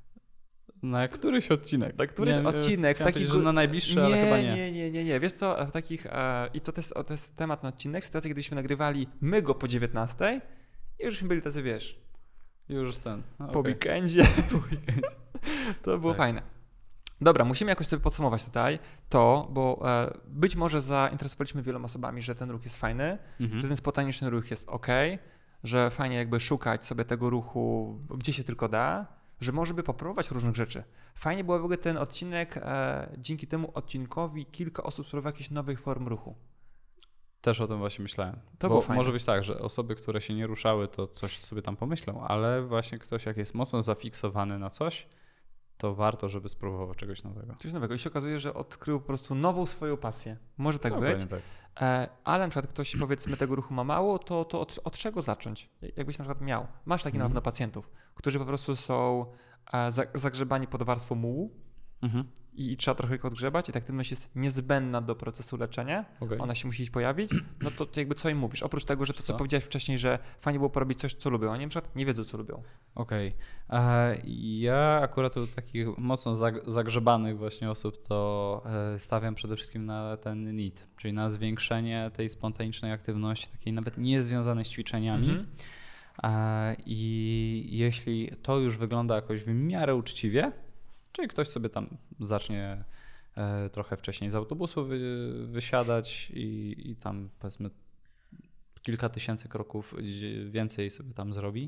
na któryś odcinek. Na któryś nie, odcinek. Taki, że na najbliższy, nie, ale chyba nie. Nie, nie, nie, nie. Wiesz co, w takich, e, i to, to, jest, to jest temat na odcinek, sytuacja, gdybyśmy nagrywali my go po dziewiętnastej i już byli tacy, wiesz. Już ten. No, po, okay. weekendzie. po weekendzie. To było tak. fajne. Dobra, musimy jakoś sobie podsumować tutaj to, bo e, być może zainteresowaliśmy wieloma osobami, że ten ruch jest fajny, mhm. że ten spontaniczny ruch jest ok, że fajnie jakby szukać sobie tego ruchu, gdzie się tylko da, że może by popróbować różnych rzeczy. Fajnie byłoby w ogóle ten odcinek, e, dzięki temu odcinkowi kilka osób spróbowało jakichś nowych form ruchu. Też o tym właśnie myślałem. To Bo było fajne. Może być tak, że osoby, które się nie ruszały, to coś sobie tam pomyślą, ale właśnie ktoś jak jest mocno zafiksowany na coś, to warto, żeby spróbował czegoś nowego. Coś nowego. I się okazuje, że odkrył po prostu nową swoją pasję. Może tak no, być. Tak. E, ale na przykład ktoś, powiedzmy, tego ruchu ma mało, to, to od, od czego zacząć? Jakbyś na przykład miał. Masz takich mm. na pewno pacjentów, którzy po prostu są e, za, zagrzebani pod warstwą mułu mm-hmm. i, i trzeba trochę ich odgrzebać i ta aktywność jest niezbędna do procesu leczenia. Okay. Ona się musi pojawić. No to, to jakby co im mówisz? Oprócz tego, że to, co, co powiedziałeś wcześniej, że fajnie było porobić coś, co lubią. Oni na przykład nie wiedzą, co lubią. Okej. Okay. Ja akurat u takich mocno zagrzebanych właśnie osób to stawiam przede wszystkim na ten N I T, czyli na zwiększenie tej spontanicznej aktywności, takiej nawet niezwiązanej z ćwiczeniami. Mm-hmm. I jeśli to już wygląda jakoś w miarę uczciwie, czyli ktoś sobie tam zacznie trochę wcześniej z autobusu wy, wysiadać i, i tam powiedzmy kilka tysięcy kroków więcej sobie tam zrobi,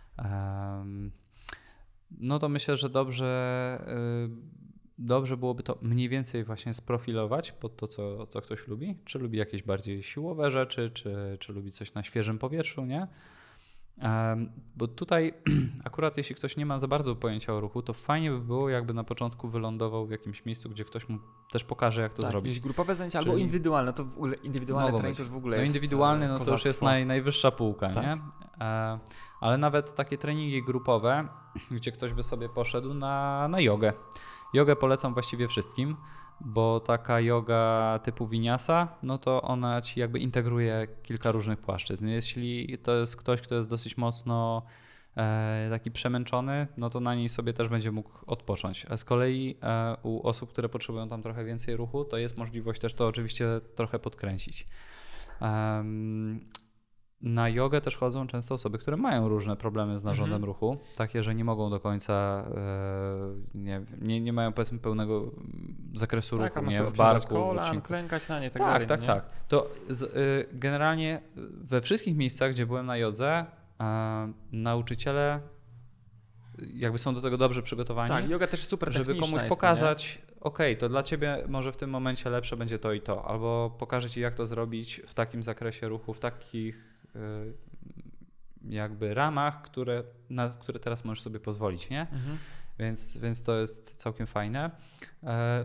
no to myślę, że dobrze, dobrze byłoby to mniej więcej właśnie sprofilować pod to, co, co ktoś lubi. Czy lubi jakieś bardziej siłowe rzeczy, czy, czy lubi coś na świeżym powietrzu, nie? Bo tutaj akurat jeśli ktoś nie ma za bardzo pojęcia o ruchu, to fajnie by było, jakby na początku wylądował w jakimś miejscu, gdzie ktoś mu też pokaże, jak to tak, zrobić. Jakieś grupowe zajęcia Czyli albo indywidualne, to w ogóle indywidualny trening to już w ogóle no jest indywidualny, no kozactwo. to już jest naj, najwyższa półka, tak. nie? E, ale nawet takie treningi grupowe, gdzie ktoś by sobie poszedł na, na jogę. Jogę polecam właściwie wszystkim, bo taka joga typu Vinyasa, no to ona ci jakby integruje kilka różnych płaszczyzn. Jeśli to jest ktoś, kto jest dosyć mocno e, taki przemęczony, no to na niej sobie też będzie mógł odpocząć. A z kolei e, u osób, które potrzebują tam trochę więcej ruchu, to jest możliwość też to oczywiście trochę podkręcić. Um, Na jogę też chodzą często osoby, które mają różne problemy z narządem mhm. ruchu, takie, że nie mogą do końca, e, nie, nie, nie mają powiedzmy pełnego zakresu tak, ruchu, nie w barku, kolan, klękać na nie, tak, tak dalej. Tak, nie? tak, To z, y, generalnie we wszystkich miejscach, gdzie byłem na jodze, e, nauczyciele jakby są do tego dobrze przygotowani, tak, joga też super żeby komuś jest, pokazać, okej, okay, to dla ciebie może w tym momencie lepsze będzie to i to, albo pokażę ci, jak to zrobić w takim zakresie ruchu, w takich jakby ramach, które, na które teraz możesz sobie pozwolić, nie? Mhm. Więc, więc to jest całkiem fajne. E...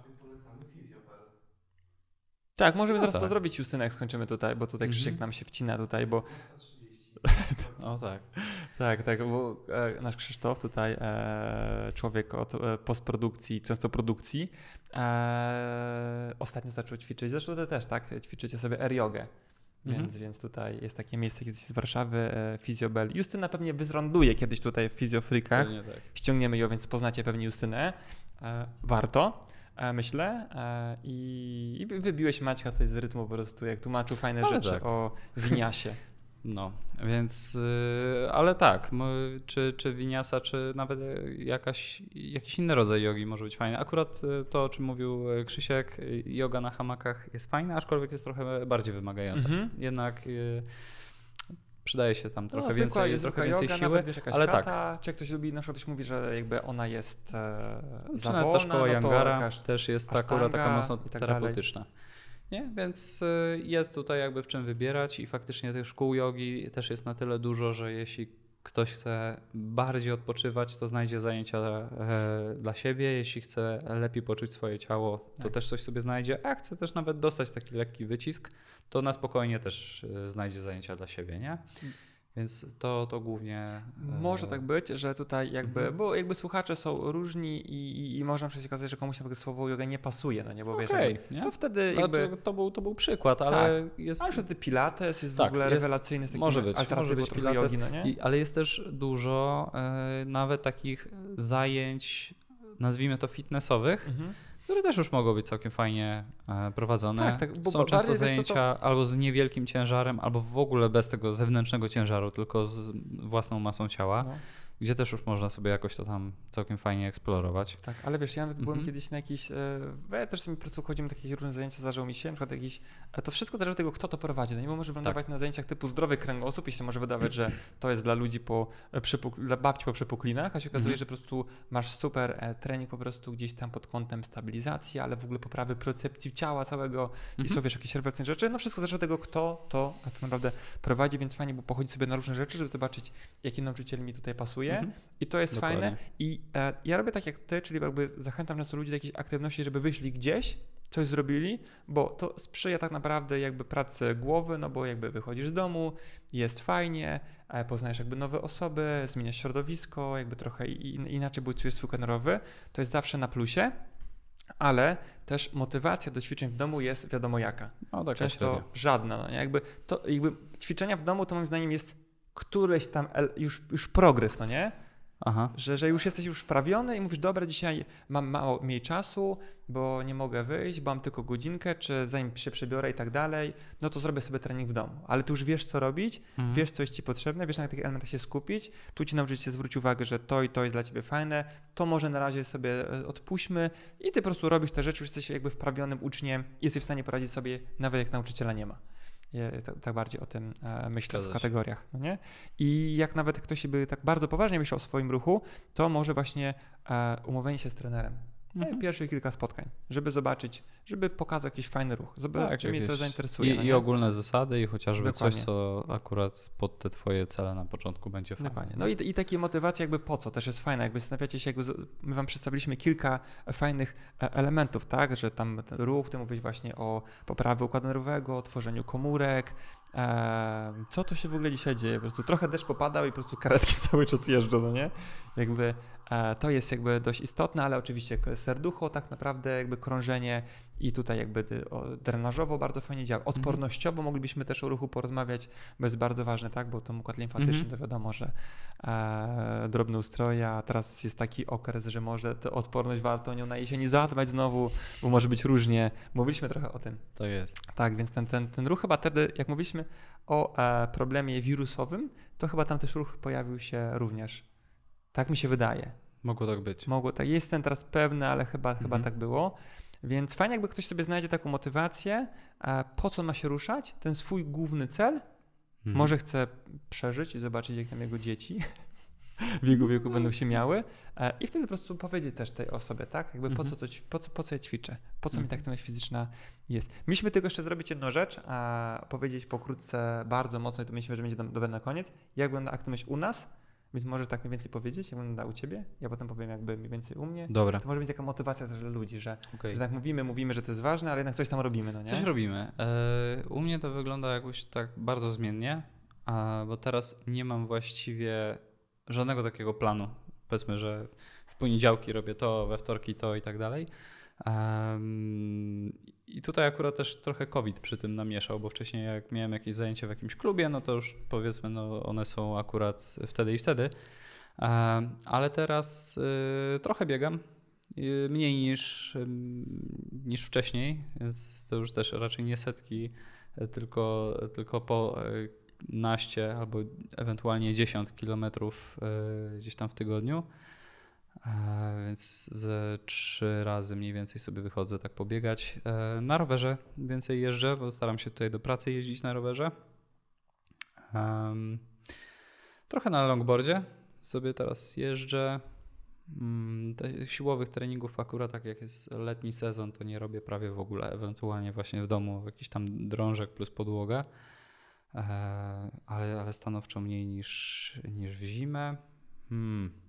Tak, możemy no zaraz tak. to zrobić, Justyna, jak skończymy tutaj, bo tutaj Krzysiek mhm. nam się wcina tutaj, bo... O tak. tak, tak, bo e, nasz Krzysztof tutaj, e, człowiek od e, postprodukcji, często produkcji, e, ostatnio zaczął ćwiczyć, zresztą ty też, tak? Ćwiczycie sobie air-jogę. Więc, mhm. więc tutaj jest takie miejsce, gdzieś z Warszawy, e, Fizjobel. Justyna pewnie wyzranduje kiedyś tutaj w Fizjofrykach. Tak. Ściągniemy ją, więc poznacie pewnie Justynę. E, warto, e, myślę. E, i, I wybiłeś Maćka tutaj z rytmu po prostu, jak tłumaczył fajne ale rzeczy tak. o Winiasie. No, więc, yy, ale tak, my, czy, czy Vinyasa, czy nawet jakaś, jakiś inny rodzaj jogi może być fajny. Akurat to, o czym mówił Krzysiek, joga na hamakach jest fajna, aczkolwiek jest trochę bardziej wymagająca. Mm-hmm. Jednak yy, przydaje się tam trochę no, więcej, jest trochę więcej joga, siły, nawet, wiesz, ale kata, tak. Czy jak ktoś lubi, na przykład ktoś mówi, że jakby ona jest e, czy za nawet wolna, ta szkoła no Yangara też jest taka, taka mocno tak terapeutyczna. Dalej. Nie? Więc jest tutaj jakby w czym wybierać i faktycznie tych szkół jogi też jest na tyle dużo, że jeśli ktoś chce bardziej odpoczywać, to znajdzie zajęcia e, dla siebie. Jeśli chce lepiej poczuć swoje ciało, to tak. też coś sobie znajdzie. A chce też nawet dostać taki lekki wycisk, to na spokojnie też znajdzie zajęcia dla siebie, nie? Więc to, to głównie... Może tak być, że tutaj jakby, mhm. bo jakby słuchacze są różni i, i, i można przecież okazać, że komuś na przykład słowo yoga nie pasuje, no nie, bo okay, wiesz, nie? to wtedy jakby... jakby... To był, to był przykład, ale tak. jest... Ale wtedy Pilates jest tak, w ogóle jest, rewelacyjny z takim może być, może być Pilates, jogi, no nie? I, ale jest też dużo e, nawet takich zajęć, nazwijmy to fitnessowych, mhm. które też już mogą być całkiem fajnie prowadzone. Tak, tak, bo są często zajęcia to, to... albo z niewielkim ciężarem, albo w ogóle bez tego zewnętrznego ciężaru, tylko z własną masą ciała, no. gdzie też już można sobie jakoś to tam całkiem fajnie eksplorować. Tak, ale wiesz, ja nawet byłem mm-hmm. kiedyś na jakiś, ja też sobie po prostu chodzimy na takie różne zajęcia, zdarzało mi się, na przykład jakiś, to wszystko zależy od tego, kto to prowadzi. No nie może wylądować tak. na zajęciach typu zdrowy kręgosłup i się może wydawać, że to jest dla ludzi po, przypuk- dla babci po przepuklinach, a się okazuje, mm-hmm. że po prostu masz super trening po prostu gdzieś tam pod kątem stabilizacji, ale w ogóle poprawy percepcji ciała całego mm-hmm. i są wiesz, jakieś rewelacyjne rzeczy. No wszystko zależy od tego, kto to tak naprawdę prowadzi, więc fajnie, bo pochodzić sobie na różne rzeczy, żeby zobaczyć, jaki nauczyciel mi tutaj pasuje. Mm-hmm. I to jest Dokładnie. fajne. I e, ja robię tak jak ty, czyli jakby zachęcam często ludzi do jakiejś aktywności, żeby wyszli gdzieś, coś zrobili, bo to sprzyja tak naprawdę jakby pracy głowy, no bo jakby wychodzisz z domu, jest fajnie, e, poznajesz jakby nowe osoby, zmieniasz środowisko, jakby trochę in, inaczej budujesz swój nerwowy, to jest zawsze na plusie. Ale też motywacja do ćwiczeń w domu jest wiadomo jaka. No, taka Często średnia. żadna. No, jakby, to, jakby ćwiczenia w domu to moim zdaniem jest któryś tam już, już progres, no nie? Aha. Że, że już jesteś już wprawiony i mówisz, dobra, dzisiaj mam mało mniej czasu, bo nie mogę wyjść, bo mam tylko godzinkę, czy zanim się przebiorę i tak dalej, no to zrobię sobie trening w domu. Ale ty już wiesz, co robić, mhm. wiesz, co jest ci potrzebne, wiesz, na jakich elementach się skupić, tu ci nauczyciel zwróci uwagę, że to i to jest dla ciebie fajne, to może na razie sobie odpuśćmy i ty po prostu robisz te rzeczy, już jesteś jakby wprawionym uczniem i jesteś w stanie poradzić sobie, nawet jak nauczyciela nie ma. Ja tak, tak bardziej o tym e, myślę Zgadza w kategoriach. No nie? I jak nawet ktoś by tak bardzo poważnie myślał o swoim ruchu, to może właśnie e, umówienie się z trenerem. mhm. pierwszych kilka spotkań, żeby zobaczyć, żeby pokazać jakiś fajny ruch, zobaczyć, tak, czy mnie to zainteresuje. I, no i ogólne zasady i chociażby Dokładnie. coś, co akurat pod te twoje cele na początku będzie fajne. Dokładnie. No i, i takie motywacje jakby po co, też jest fajne, jakby zastanawiacie się, jakby my wam przedstawiliśmy kilka fajnych elementów, tak, że tam ten ruch, ty mówisz właśnie o poprawie układu nerwowego, o tworzeniu komórek, e, co to się w ogóle dzisiaj dzieje, po prostu trochę deszcz popadał i po prostu karetki cały czas jeżdżą, no nie? Jakby e, to jest jakby dość istotne, ale oczywiście serducho tak naprawdę jakby krążenie i tutaj jakby o, drenażowo bardzo fajnie działa. Odpornościowo mm-hmm. moglibyśmy też o ruchu porozmawiać, bo jest bardzo ważne, tak, bo ten układ limfatyczny mm-hmm. to wiadomo, że e, drobne ustroje, a teraz jest taki okres, że może tę odporność warto nią na jesieni zadbać znowu, bo może być różnie. Mówiliśmy trochę o tym. To jest. Tak, więc ten, ten, ten ruch chyba wtedy, jak mówiliśmy o e, problemie wirusowym, to chyba tam też ruch pojawił się również. Tak mi się wydaje. Mogło tak być. Mogło tak. Jestem teraz pewny, ale chyba, mhm. chyba tak było. Więc fajnie, jakby ktoś sobie znajdzie taką motywację, po co ma się ruszać, ten swój główny cel. Mhm. Może chce przeżyć i zobaczyć, jak tam jego dzieci w jego wieku będą się miały. I wtedy po prostu powiedzieć też tej osobie, tak? Jakby mhm. po, co to, po, co, po co ja ćwiczę? Po co mhm. mi ta aktywność fizyczna jest? Mieliśmy tylko jeszcze zrobić jedną rzecz, a powiedzieć pokrótce, bardzo mocno, i to myślę, że będzie dobre na koniec, jak wygląda aktywność u nas. Więc możesz tak mniej więcej powiedzieć, jak wygląda u ciebie, ja potem powiem jakby mniej więcej u mnie. Dobra. To może być taka motywacja też dla ludzi, że, okay. że tak mówimy, mówimy, że to jest ważne, ale jednak coś tam robimy, no nie? Coś robimy. Yy, u mnie to wygląda jakoś tak bardzo zmiennie, a, bo teraz nie mam właściwie żadnego takiego planu. Powiedzmy, że w poniedziałki robię to, we wtorki to i tak dalej. Um, I tutaj akurat też trochę COVID przy tym namieszał, bo wcześniej jak miałem jakieś zajęcia w jakimś klubie, no to już powiedzmy, no one są akurat wtedy i wtedy, um, ale teraz y, trochę biegam, y, mniej niż, y, niż wcześniej, więc to już też raczej nie setki, tylko, tylko po y, naście albo ewentualnie dziesiąt kilometrów y, gdzieś tam w tygodniu. E, więc ze trzy razy mniej więcej sobie wychodzę tak pobiegać. E, na rowerze więcej jeżdżę, bo staram się tutaj do pracy jeździć na rowerze. Um, trochę na longboardzie sobie teraz jeżdżę. Um, te siłowych treningów akurat tak jak jest letni sezon, to nie robię prawie w ogóle. Ewentualnie właśnie w domu jakiś tam drążek plus podłoga. E, ale, ale stanowczo mniej niż, niż w zimę. Hmm.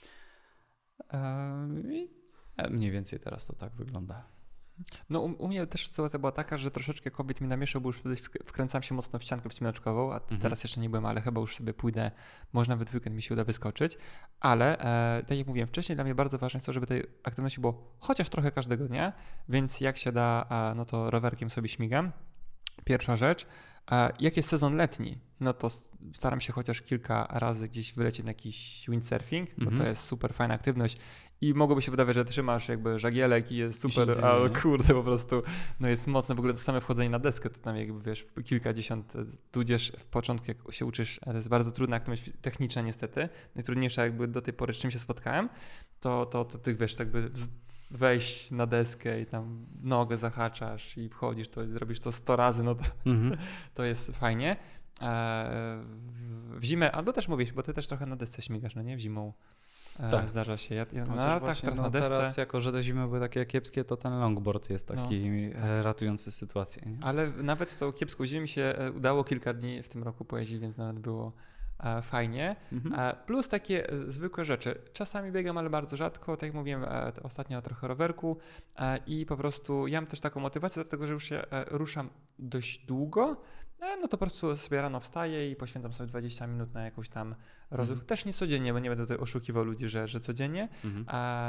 I mniej więcej teraz to tak wygląda. No u, u mnie też sytuacja była taka, że troszeczkę kobiet mi namieszał, bo już wtedy wkręcałem się mocno w ściankę wspinaczkową, a mhm. teraz jeszcze nie byłem, ale chyba już sobie pójdę, może nawet w weekend mi się uda wyskoczyć, ale e, tak jak mówiłem wcześniej, dla mnie bardzo ważne jest to, żeby tej aktywności było chociaż trochę każdego dnia, więc jak się da, a, no to rowerkiem sobie śmigam. Pierwsza rzecz. Jak jest sezon letni, no to staram się chociaż kilka razy gdzieś wylecieć na jakiś windsurfing, mm-hmm. bo to jest super fajna aktywność i mogłoby się wydawać, że trzymasz jakby żagielek i jest super, ale kurde po prostu no jest mocne, w ogóle to same wchodzenie na deskę, to tam jakby wiesz kilkadziesiąt, tudzież w początku jak się uczysz, to jest bardzo trudna aktywność techniczna niestety, najtrudniejsza jakby do tej pory z czym się spotkałem, to, to, to tych wiesz jakby wejść na deskę i tam nogę zahaczasz i wchodzisz, to zrobisz to sto razy, no to, mm-hmm. to jest fajnie. E, w zimę, albo też mówisz, bo ty też trochę na desce śmigasz, no nie? W zimą e, tak. zdarza się. Ja, ja, no, no tak, teraz no, na desce. Teraz jako, że te zimy były takie kiepskie, to ten longboard jest taki no, tak. ratujący sytuację. Nie? Ale nawet tą kiepską zimę mi się udało kilka dni w tym roku pojeździć, więc nawet było fajnie. Mhm. Plus takie zwykłe rzeczy. Czasami biegam, ale bardzo rzadko. Tak jak mówiłem ostatnio trochę rowerku i po prostu ja mam też taką motywację, dlatego że już się ruszam dość długo, no to po prostu sobie rano wstaję i poświęcam sobie dwadzieścia minut na jakąś tam rozruch. Mhm. Też nie codziennie, bo nie będę tutaj oszukiwał ludzi, że, że codziennie. Mhm.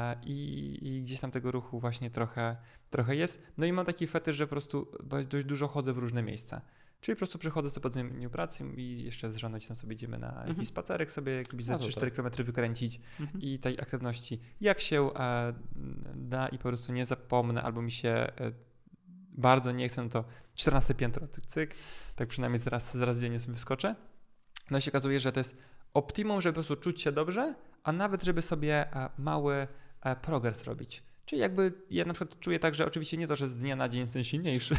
I, i gdzieś tam tego ruchu właśnie trochę, trochę jest. No i mam taki fetysz, że po prostu dość dużo chodzę w różne miejsca. Czyli po prostu przychodzę sobie po dniu pracy i jeszcze z żoną tam sobie idziemy na jakiś mhm. spacerek sobie, jakiś za trzy cztery kilometry wykręcić mhm. i tej aktywności jak się e, da i po prostu nie zapomnę albo mi się e, bardzo nie chcę, no to czternaste piętro, cyk, cyk, tak przynajmniej zaraz, zaraz dziennie sobie wyskoczę. No i się okazuje, że to jest optimum, żeby po prostu czuć się dobrze, a nawet żeby sobie e, mały e, progres robić. Czyli jakby ja na przykład czuję tak, że oczywiście nie to, że z dnia na dzień jestem silniejszy,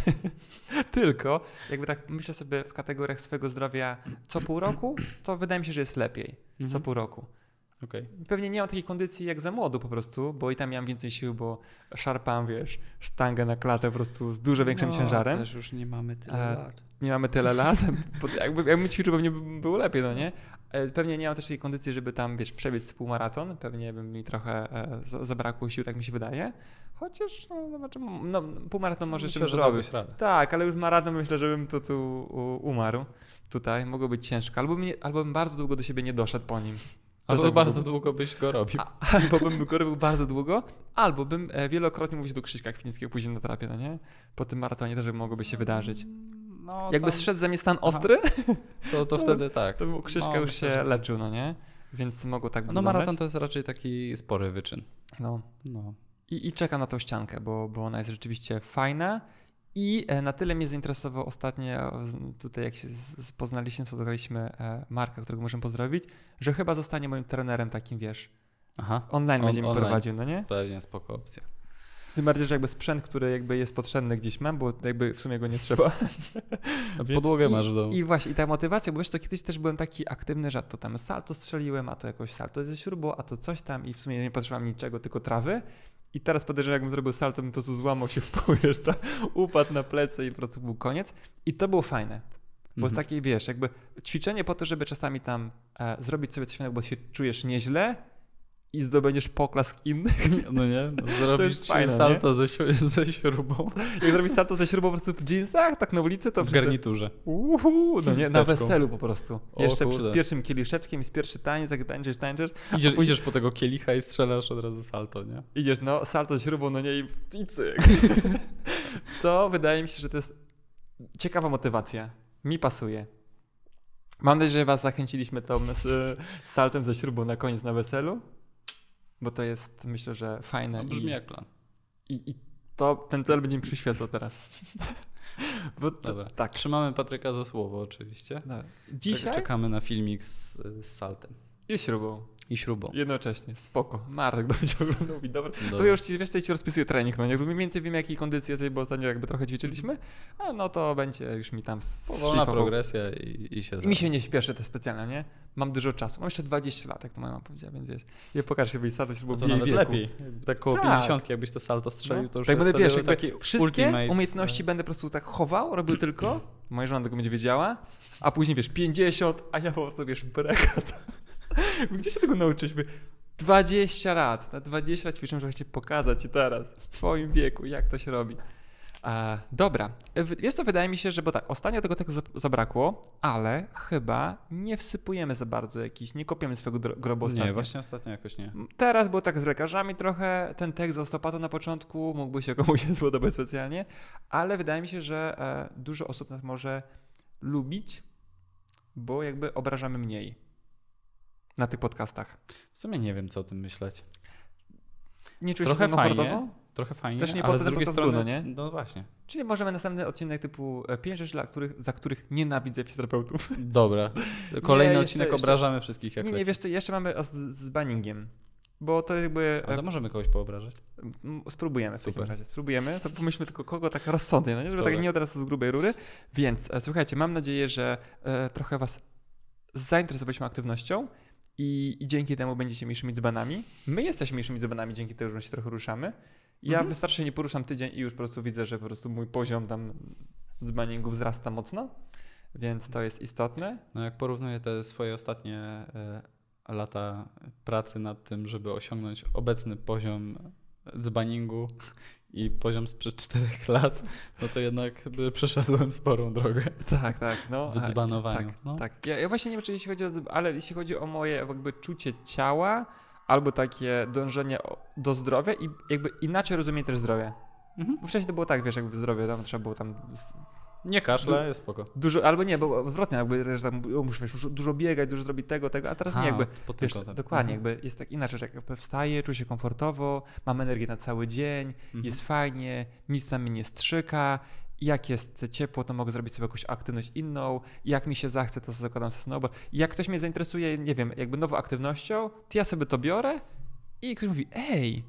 tylko jakby tak myślę sobie w kategoriach swojego zdrowia co pół roku, to wydaje mi się, że jest lepiej mhm. co pół roku. Okay. Pewnie nie mam takiej kondycji jak za młodu po prostu, bo i tam miałem więcej sił, bo szarpam, wiesz, sztangę na klatę po prostu z dużo większym no, ciężarem. też już nie mamy tyle e, lat. Nie mamy tyle lat. jakby, jakbym ćwiczył, pewnie by było lepiej, no nie? E, pewnie nie mam też takiej kondycji, żeby tam, wiesz, przebiec półmaraton. Pewnie by mi trochę e, zabrakło sił, tak mi się wydaje. Chociaż, no zobaczymy, no półmaraton może jeszcze bym zrobił. Tak, ale już maraton myślę, żebym to tu umarł. Tutaj mogło być ciężko. Albo, mi, albo bym bardzo długo do siebie nie doszedł po nim. Albo tak bardzo był... długo byś go robił. A, albo bym go robił bardzo długo, albo bym e, wielokrotnie mówił do Krzyśka Kwinickiego później na trapie, no nie? Po tym maratonie też mogłoby się wydarzyć. No, Jakby tam... zszedł ze mnie stan ostry, to, to wtedy tak. To Krzyśka no, już się myślę, leczył, no nie? Więc mogło tak wyglądać. No maraton to jest raczej taki spory wyczyn. No. no. I, I czekam na tą ściankę, bo, bo ona jest rzeczywiście fajna. I na tyle mnie zainteresował ostatnio, tutaj jak się poznaliśmy, spotkaliśmy Marka, którego możemy pozdrowić, że chyba zostanie moim trenerem takim, wiesz, Aha. online On, będzie mi online. prowadził, no nie? Pewnie, spoko opcja. Tym bardziej, że jakby sprzęt, który jakby jest potrzebny gdzieś mam, bo jakby w sumie go nie trzeba. Podłogę i, masz w domu. I właśnie, i ta motywacja, bo wiesz, to kiedyś też byłem taki aktywny, że to tam salto strzeliłem, a to jakoś salto ze śrubą, a to coś tam i w sumie nie potrzebowałem niczego, tylko trawy. I teraz podejrzewam, jakbym zrobił salto, bym po prostu złamał się w pół, wiesz, ta, upadł na plecy i po prostu był koniec. I to było fajne. Bo z takiej, wiesz, jakby ćwiczenie po to, żeby czasami tam e, zrobić sobie coś fajnego, bo się czujesz nieźle i zdobędziesz poklask innych. No nie? No, zrobisz fajne, salto nie? Ze, ze śrubą. Jak zrobisz salto ze śrubą po prostu w jeansach, tak na ulicy, to... W wszyscy... garniturze. Uhu, no nie, na weselu po prostu. O, Jeszcze kurde. przed pierwszym kieliszeczkiem jest pierwszy taniec, jak tańczysz, tańczysz. Idziesz, później... idziesz po tego kielicha i strzelasz od razu salto, nie? Idziesz, no, salto ze śrubą, no nie, i, i cyk. To wydaje mi się, że to jest ciekawa motywacja. Mi pasuje. Mam nadzieję, że was zachęciliśmy tą z saltem ze śrubą na koniec na weselu, bo to jest, myślę, że fajne. No, brzmi i, jak plan. I, i to, ten cel będzie mi przyświecał teraz. Bo to, Dobra, tak. Trzymamy Patryka za słowo oczywiście. No. Dzisiaj? Czekamy na filmik z, z saltem. I śrubą. I śrubą. Jednocześnie, spoko. Marek będzie oglądał mi, dobra. dobra. To już ci, wiesz, co ci rozpisuję trening, no nie? Mniej więcej wiem, jakiej kondycji jesteś, bo ostatnio jakby trochę ćwiczyliśmy, a no to będzie już mi tam powolna progresja i, i się I mi się nie śpieszy te specjalnie, nie? Mam dużo czasu. Mam jeszcze dwadzieścia lat, jak to moja mama powiedziała, więc wiesz. Nie pokażę sobie salto, żeby to nawet wieku. lepiej. Tak koło tak. pięćdziesiątki, jakbyś to salto strzelił, no. to już tak jest będę, wiesz, taki wszystkie ultimate. umiejętności będę po prostu tak chował, robił tylko, moja żona tego będzie wiedziała, a później wiesz, pięćdziesiąt, a ja po prostu wiesz, brekat. Gdzie się tego nauczyliśmy? dwadzieścia lat. Na dwadzieścia lat ćwiczę, żeby chcieć pokazać ci teraz, w twoim wieku, jak to się robi. E, dobra. Wiesz co, wydaje mi się, że bo tak, ostatnio tego tego zabrakło, ale chyba nie wsypujemy za bardzo jakiś, nie kopiemy swojego grobu ostatnio. Nie, właśnie ostatnio jakoś nie. Teraz było tak z lekarzami trochę, ten tekst z osteopatą na początku mógłby się komuś nie spodobać specjalnie, ale wydaje mi się, że e, dużo osób nas może lubić, bo jakby obrażamy mniej. Na tych podcastach. W sumie nie wiem, co o tym myśleć. Nie czujesz trochę się komfortowo? Trochę fajnie, też nie ale po z drugiej strony, gówno, nie? No właśnie. Czyli możemy następny odcinek typu pięć rzeczy, dla których, za których nienawidzę fizjoterapeutów. Dobra. Kolejny nie, odcinek jeszcze, obrażamy jeszcze, wszystkich jak Nie, leci. nie, wiesz co, jeszcze mamy z, z banningiem. Bo to jakby... Ale możemy kogoś poobrażać. Spróbujemy, Super. w takim razie. Spróbujemy, to pomyślmy tylko kogo tak rozsądnie, no nie? Żeby Dobra. tak nie od razu z grubej rury. Więc e, słuchajcie, mam nadzieję, że e, trochę was zainteresowaliśmy aktywnością i, i dzięki temu będziecie mniejszymi dzbanami. My jesteśmy mniejszymi dzbanami dzięki temu, że się trochę ruszamy. Ja mhm. wystarczy, że nie poruszam tydzień i już po prostu widzę, że po prostu mój poziom tam dzbaningu wzrasta mocno, więc to jest istotne. No jak porównuję te swoje ostatnie e, lata pracy nad tym, żeby osiągnąć obecny poziom dzbaningu i poziom sprzed czterech lat, no to jednak przeszedłem sporą drogę. Tak, tak. No, w dzbanowaniu. Tak, no. tak. Ja, ja właśnie nie wiem, czy jeśli chodzi o, ale jeśli chodzi o moje jakby czucie ciała, albo takie dążenie do zdrowia i jakby inaczej rozumiem też zdrowie. Mhm. Bo wcześniej to było tak, wiesz, jakby zdrowie, tam trzeba było tam... Nie kaszle, jest spoko. Dużo, albo nie, bo odwrotnie, jakby, że tam muszę dużo biegać, dużo zrobić tego, tego, a teraz a, nie, jakby, wiesz, tak. dokładnie, mhm. jakby jest tak inaczej, że jakby wstaję, czuję się komfortowo, mam energię na cały dzień, mhm. jest fajnie, nic tam mnie nie strzyka, jak jest ciepło, to mogę zrobić sobie jakąś aktywność inną, jak mi się zachce, to zakładam sobie snowboard. I jak ktoś mnie zainteresuje, nie wiem, jakby nową aktywnością, to ja sobie to biorę i ktoś mówi, ej,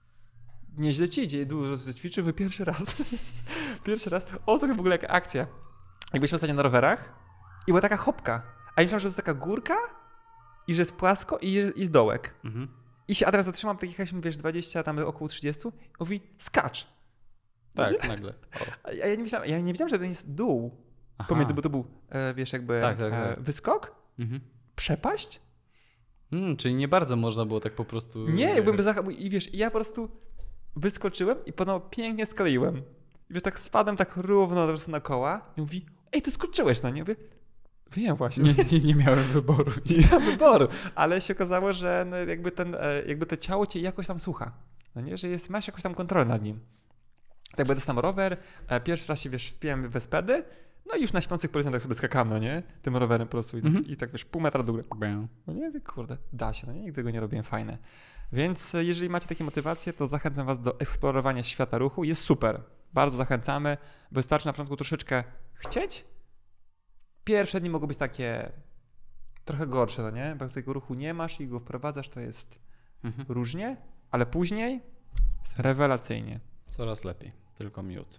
nieźle ci idzie, dużo ćwiczy, wy pierwszy raz. Pierwszy raz. O, co w ogóle jaka akcja. Jak byliśmy ostatnio na rowerach i była taka hopka. A ja myślałem, że to jest taka górka i i że jest płasko i jest, jest dołek. Mhm. I się, a teraz zatrzymam takich, wiesz, dwadzieścia, tam około trzydzieści, mówi skacz. Tak, nagle. O. A ja nie myślałem, ja nie wiedziałem, że to jest dół Aha. pomiędzy, bo to był, e, wiesz, jakby tak, tak, tak. E, wyskok, mhm. przepaść. Hmm, czyli nie bardzo można było tak po prostu... Nie, jakbym bez I wiesz, ja po prostu wyskoczyłem i potem pięknie skleiłem. I wiesz, tak spadłem tak równo po prostu na koła i mówi, ej, ty skoczyłeś, no nie? Mówię, wiem właśnie. Nie, nie, nie miałem wyboru. Nie miałem wyboru, ale się okazało, że no jakby, ten, jakby to ciało cię jakoś tam słucha. No nie, że jest, masz jakąś tam kontrolę nad nim. Tak będę sam rower, pierwszy raz się, wiesz, wpiłem w spedy, no i już na śpiących policjantach sobie skakam, no nie? Tym rowerem po prostu i, mm-hmm. i tak, wiesz, pół metra do góry. No nie, kurde, da się, no nie? Nigdy go nie robiłem, fajne. Więc jeżeli macie takie motywacje, to zachęcam was do eksplorowania świata ruchu. Jest super, bardzo zachęcamy. Wystarczy na początku troszeczkę chcieć. Pierwsze dni mogą być takie trochę gorsze, no nie? Bo jak tego ruchu nie masz i go wprowadzasz, to jest mm-hmm. różnie, ale później jest rewelacyjnie. Coraz lepiej, tylko miód.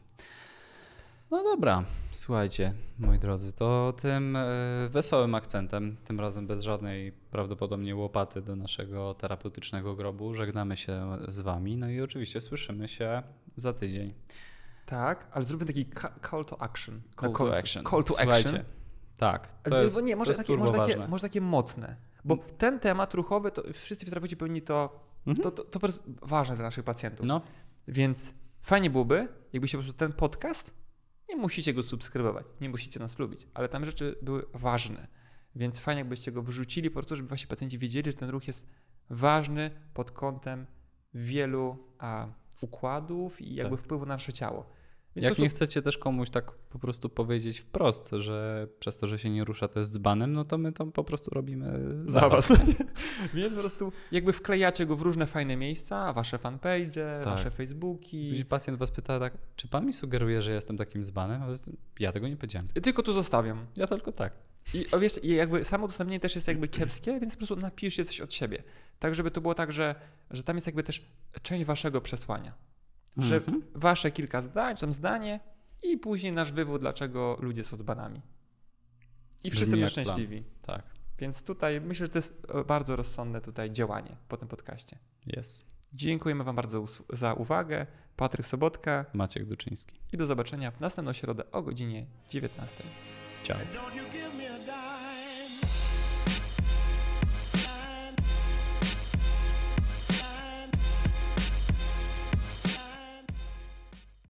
No dobra, słuchajcie, moi drodzy, to tym wesołym akcentem, tym razem bez żadnej prawdopodobnie łopaty do naszego terapeutycznego grobu, żegnamy się z wami, no i oczywiście słyszymy się za tydzień. Tak, ale zróbmy taki call to action. Call, call to action. Call to słuchajcie, action. Tak, to jest, nie, może, to jest takie, może, takie, ważne. może takie mocne, bo ten temat ruchowy, to wszyscy fizjoterapeuci powinni to, mhm. to, to, to, to jest ważne dla naszych pacjentów. No. Więc fajnie byłoby, jakbyście po prostu ten podcast, nie musicie go subskrybować, nie musicie nas lubić, ale tam rzeczy były ważne. Więc fajnie, jakbyście go wrzucili po prostu, żeby wasi pacjenci wiedzieli, że ten ruch jest ważny pod kątem wielu a, układów i jakby tak. wpływu na nasze ciało. Więc Jak prostu... nie chcecie też komuś tak po prostu powiedzieć wprost, że przez to, że się nie rusza, to jest dzbanem, no to my to po prostu robimy za, za was. Więc po prostu jakby wklejacie go w różne fajne miejsca, wasze fanpage, tak. wasze Facebooki. Jeśli pacjent was pyta tak, czy pan mi sugeruje, że jestem takim dzbanem? Ja tego nie powiedziałem. Tylko tu zostawiam. Ja tylko tak. I wiesz, jakby samo udostępnienie też jest jakby kiepskie, więc po prostu napiszcie coś od siebie. Tak, żeby to było tak, że, że tam jest jakby też część waszego przesłania. Że mm-hmm. wasze kilka zdań, tam zdanie i później nasz wywód, dlaczego ludzie są dzbanami. I wszyscy będą szczęśliwi. Tak. Więc tutaj myślę, że to jest bardzo rozsądne tutaj działanie po tym podcaście. Jest. Dziękujemy wam bardzo za uwagę. Patryk Sobotka. Maciek Duczyński. I do zobaczenia w następną środę o godzinie dziewiętnastej. Ciao.